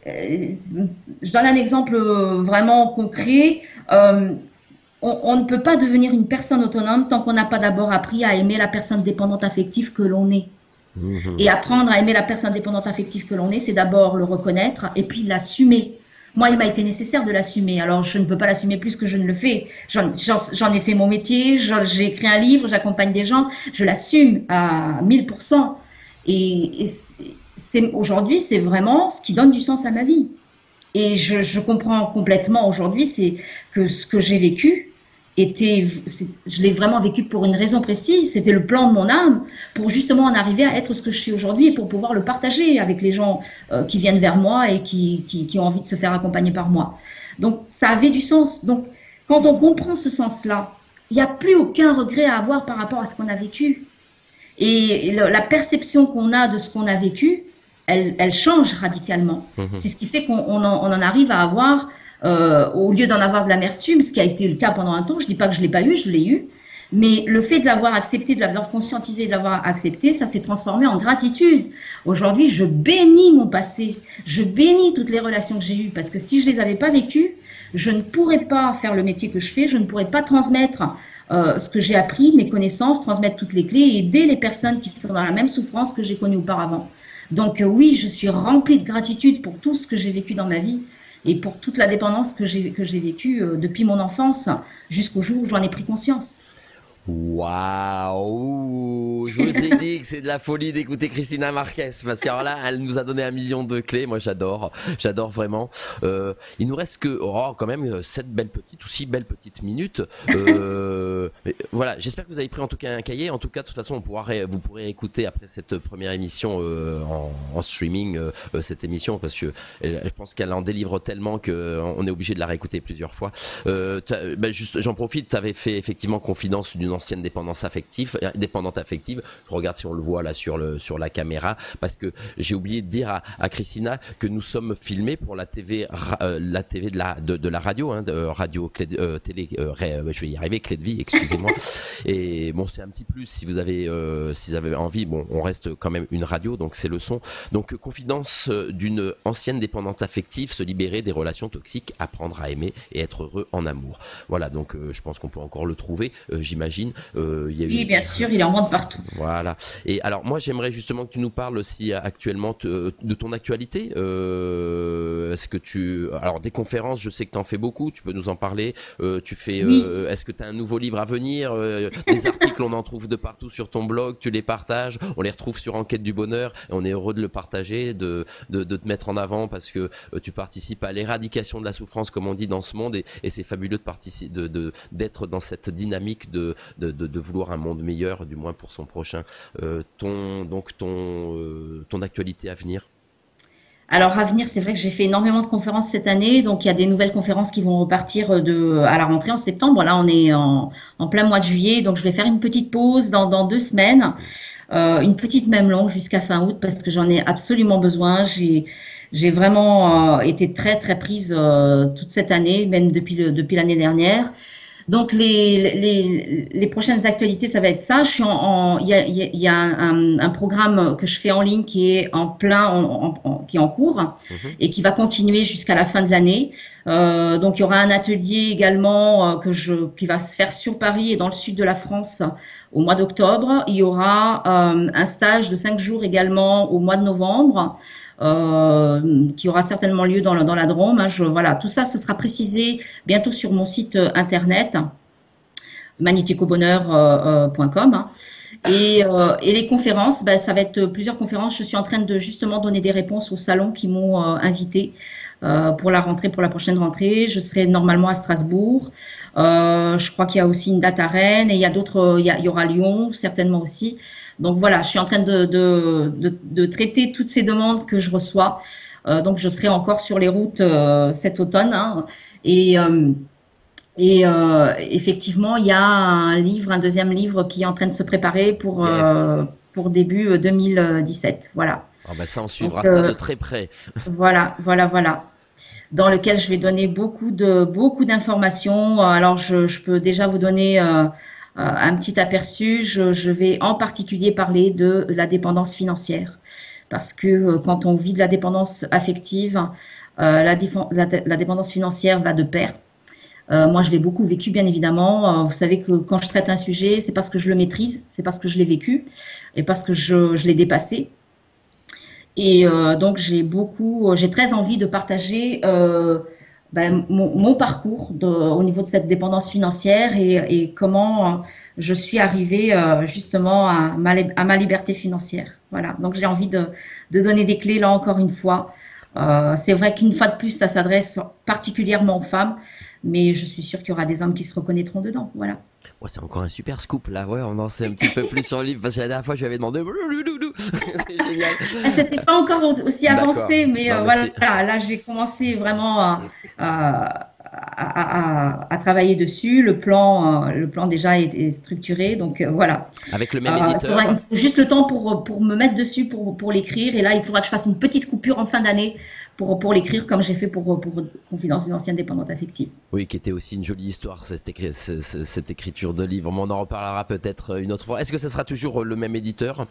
je donne un exemple vraiment concret. Euh, on, on ne peut pas devenir une personne autonome tant qu'on n'a pas d'abord appris à aimer la personne dépendante affective que l'on est. Mmh. Et apprendre à aimer la personne dépendante affective que l'on est, c'est d'abord le reconnaître et puis l'assumer. Moi, il m'a été nécessaire de l'assumer. Alors, je ne peux pas l'assumer plus que je ne le fais. J'en ai fait mon métier, j'ai écrit un livre, j'accompagne des gens, je l'assume à mille pour cent. Et, et c'est aujourd'hui, c'est vraiment ce qui donne du sens à ma vie. Et je, je comprends complètement aujourd'hui, c'est que ce que j'ai vécu était, je l'ai vraiment vécu pour une raison précise. C'était le plan de mon âme pour justement en arriver à être ce que je suis aujourd'hui et pour pouvoir le partager avec les gens euh, qui viennent vers moi et qui, qui, qui ont envie de se faire accompagner par moi. Donc, ça avait du sens. Donc, quand on comprend ce sens-là, il n'y a plus aucun regret à avoir par rapport à ce qu'on a vécu. Et la perception qu'on a de ce qu'on a vécu, elle, elle change radicalement. Mmh. C'est ce qui fait qu'on on en, on en arrive à avoir, euh, au lieu d'en avoir de l'amertume, ce qui a été le cas pendant un temps, je dis pas que je l'ai pas eu, je l'ai eu, mais le fait de l'avoir accepté, de l'avoir conscientisé, de l'avoir accepté, ça s'est transformé en gratitude. Aujourd'hui, je bénis mon passé, je bénis toutes les relations que j'ai eues, parce que si je les avais pas vécues, je ne pourrais pas faire le métier que je fais, je ne pourrais pas transmettre Euh, ce que j'ai appris, mes connaissances, transmettre toutes les clés et aider les personnes qui sont dans la même souffrance que j'ai connue auparavant. Donc euh, oui, je suis remplie de gratitude pour tout ce que j'ai vécu dans ma vie et pour toute la dépendance que j'ai que j'ai vécue euh, depuis mon enfance jusqu'au jour où j'en ai pris conscience. Waouh! Je vous ai dit que c'est de la folie d'écouter Cristina Marquez parce que alors là, elle nous a donné un million de clés. Moi, j'adore, j'adore vraiment. Euh, il nous reste que, oh, quand même, sept belles petites ou six belles petites minutes. Euh, voilà, j'espère que vous avez pris en tout cas un cahier. En tout cas, de toute façon, on pourra, vous pourrez écouter après cette première émission euh, en, en streaming euh, cette émission parce que elle, je pense qu'elle en délivre tellement qu'on est obligé de la réécouter plusieurs fois. Euh, ben juste, j'en profite. Tu avais fait effectivement confidence d'une ancienne dépendance affective, dépendante affective. Je regarde si on le voit là sur le sur la caméra parce que j'ai oublié de dire à, à Christina que nous sommes filmés pour la T V, euh, la T V de la de, de la radio, hein, de radio clé de, euh, télé. Euh, je vais y arriver, clé de vie, excusez-moi. Et bon, c'est un petit plus si vous avez euh, si vous avez envie. Bon, on reste quand même une radio, donc c'est le son. Donc confidence d'une ancienne dépendante affective, se libérer des relations toxiques, apprendre à aimer et être heureux en amour. Voilà, donc euh, je pense qu'on peut encore le trouver, euh, j'imagine. Euh, y a oui, eu... bien sûr, il en monte partout. Voilà. Et alors, moi, j'aimerais justement que tu nous parles aussi actuellement te, de ton actualité. Euh, est-ce que tu... Alors, des conférences, je sais que tu en fais beaucoup, tu peux nous en parler. Euh, tu fais... Oui. Euh, est-ce que tu as un nouveau livre à venir? euh, Des articles, on en trouve de partout sur ton blog, tu les partages, on les retrouve sur Enquête du Bonheur, et on est heureux de le partager, de, de, de te mettre en avant parce que euh, tu participes à l'éradication de la souffrance, comme on dit, dans ce monde, et, et c'est fabuleux de participer, de, de, d'être dans cette dynamique de, de, de, de vouloir un monde meilleur, du moins pour son prochain. Euh, ton, donc ton, euh, ton actualité à venir. Alors à venir, c'est vrai que j'ai fait énormément de conférences cette année, donc il y a des nouvelles conférences qui vont repartir de, à la rentrée en septembre. Là, on est en, en plein mois de juillet, donc je vais faire une petite pause dans, dans deux semaines, euh, une petite même longue jusqu'à fin août parce que j'en ai absolument besoin. J'ai j'ai vraiment euh, été très très prise euh, toute cette année, même depuis le, depuis l'année dernière. Donc les, les, les prochaines actualités, ça va être ça. Je suis en, en- il y a, il y a- il y a un, un programme que je fais en ligne qui est en plein, en- en- en- qui est en cours Mhm. et qui va continuer jusqu'à la fin de l'année. Euh, donc il y aura un atelier également euh, que je, qui va se faire sur Paris et dans le sud de la France au mois d'octobre. Il y aura euh, un stage de cinq jours également au mois de novembre. Euh, qui aura certainement lieu dans, le, dans la Drôme. Hein. Je, voilà, tout ça, ce sera précisé bientôt sur mon site euh, internet magnéticobonheur point com. Hein. Et, euh, et les conférences, ben, ça va être plusieurs conférences. Je suis en train de justement donner des réponses aux salons qui m'ont euh, invité euh, pour la rentrée, pour la prochaine rentrée. Je serai normalement à Strasbourg. Euh, je crois qu'il y a aussi une date à Rennes et il y a d'autres. Il y, a, il y aura Lyon certainement aussi. Donc voilà, je suis en train de, de, de, de traiter toutes ces demandes que je reçois. Euh, donc je serai encore sur les routes euh, cet automne. Hein. Et euh, et euh, effectivement, il y a un livre, un deuxième livre qui est en train de se préparer pour, Yes. euh, pour début deux mille dix-sept. Voilà. Ah bah ça, on Donc, suivra ça de euh, très près. voilà, voilà, voilà. Dans lequel je vais donner beaucoup de, beaucoup d'informations. Alors, je, je peux déjà vous donner euh, euh, un petit aperçu. Je, je vais en particulier parler de la dépendance financière. Parce que euh, quand on vit de la dépendance affective, euh, la, défen- la, la dépendance financière va de pair. Euh, moi, je l'ai beaucoup vécu, bien évidemment. Euh, vous savez que quand je traite un sujet, c'est parce que je le maîtrise, c'est parce que je l'ai vécu et parce que je, je l'ai dépassé. Et euh, donc, j'ai beaucoup, j'ai très envie de partager euh, ben, mon, mon parcours de, au niveau de cette dépendance financière et, et comment euh, je suis arrivée euh, justement à ma, à ma liberté financière. Voilà. Donc, j'ai envie de, de donner des clés là encore une fois. Euh, c'est vrai qu'une fois de plus, ça s'adresse particulièrement aux femmes, mais je suis sûre qu'il y aura des hommes qui se reconnaîtront dedans. Voilà. Ouais, c'est encore un super scoop là, ouais, on en sait un petit peu plus sur le livre parce que la dernière fois je lui avais demandé. C'est génial. Ah, c'était pas encore au- aussi D'accord. avancé, mais Non, euh, mais voilà, c'est. là j'ai commencé vraiment à, à, à- à- à travailler dessus. Le plan, euh, le plan déjà est, est structuré, donc euh, voilà. Avec le même Euh, il faudra, il éditeur. faut juste le temps pour, pour me mettre dessus, pour, pour l'écrire. Et là, il faudra que je fasse une petite coupure en fin d'année pour, pour l'écrire, comme j'ai fait pour, pour Confidence d'une ancienne dépendante affective. Oui, qui était aussi une jolie histoire, cette, écri- ce- ce- cette écriture de livre. Mais on en reparlera peut-être une autre fois. Est-ce que ce sera toujours le même éditeur?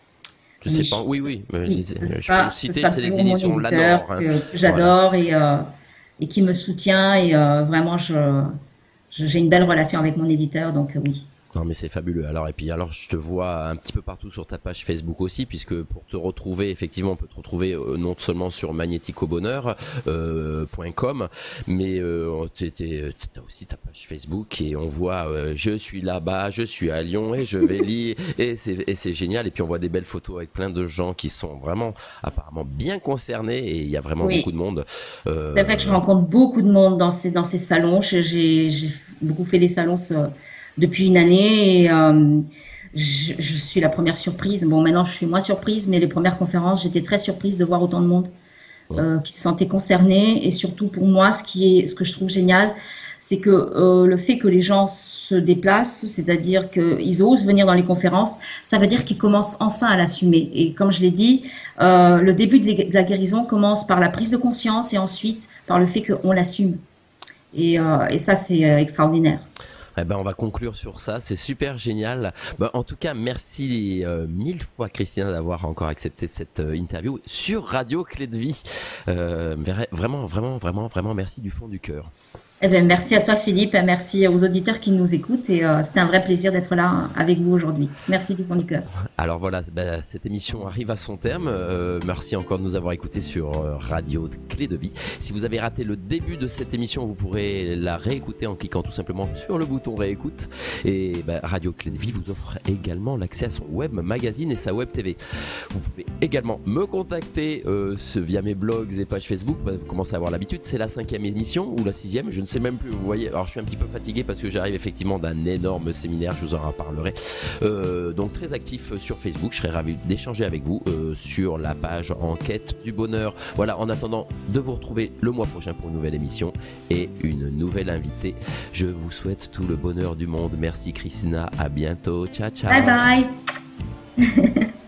Je sais pas. Oui, Oui, oui. euh, oui, les- ce je peux sera, le ce citer, sera c'est les toujours mon éditions éditeur Lanor. Hein. que, que Voilà. j'adore et, euh, et qui me soutient. Et euh, vraiment, je, je- j'ai une belle relation avec mon éditeur, donc euh, oui. Non mais c'est fabuleux. Alors et puis alors je te vois un petit peu partout sur ta page Facebook aussi, puisque pour te retrouver effectivement on peut te retrouver euh, non seulement sur magnéticobonheur point com, mais euh, tu as aussi ta page Facebook et on voit euh, je suis là-bas, je suis à Lyon et je vais lire et c'est et c'est génial. Et puis on voit des belles photos avec plein de gens qui sont vraiment apparemment bien concernés et il y a vraiment Oui, beaucoup de monde. Euh, c'est vrai que je rencontre beaucoup de monde dans ces, dans ces salons. Je- J'ai, j'ai beaucoup fait les salons ce- depuis une année et euh, je, je suis la première surprise. Bon, maintenant je suis moins surprise, mais les premières conférences, j'étais très surprise de voir autant de monde ouais. euh, qui se sentait concerné. Et surtout pour moi, ce qui est, ce que je trouve génial, c'est que euh, le fait que les gens se déplacent, c'est-à-dire qu'ils osent venir dans les conférences, ça veut dire qu'ils commencent enfin à l'assumer. Et comme je l'ai dit, euh, le début de, de la guérison commence par la prise de conscience et ensuite par le fait qu'on l'assume. Et, euh, et ça, c'est euh, extraordinaire. Eh ben, on va conclure sur ça, c'est super génial. Ben, en tout cas, merci euh, mille fois Christina d'avoir encore accepté cette euh, interview sur Radio Clé de Vie. Euh, vraiment, vraiment, vraiment, vraiment merci du fond du cœur. Eh bien, merci à toi Philippe, et merci aux auditeurs qui nous écoutent et euh, c'était un vrai plaisir d'être là avec vous aujourd'hui. Merci du fond du cœur. Alors voilà, bah, cette émission arrive à son terme. Euh, merci encore de nous avoir écoutés sur euh, Radio Clé de Vie. Si vous avez raté le début de cette émission, vous pourrez la réécouter en cliquant tout simplement sur le bouton réécoute. Et bah, Radio Clé de Vie vous offre également l'accès à son web magazine et sa web T V. Vous pouvez également me contacter euh, via mes blogs et pages Facebook. Bah, vous commencez à avoir l'habitude, c'est la cinquième émission ou la sixième, je ne sais même plus, vous voyez. Alors je suis un petit peu fatigué parce que j'arrive effectivement d'un énorme séminaire, je vous en reparlerai. Euh, donc très actif sur Facebook, je serais ravi d'échanger avec vous euh, sur la page Enquête du bonheur. Voilà, en attendant de vous retrouver le mois prochain pour une nouvelle émission et une nouvelle invitée. Je vous souhaite tout le bonheur du monde. Merci Christina, à bientôt, ciao ciao. Bye bye.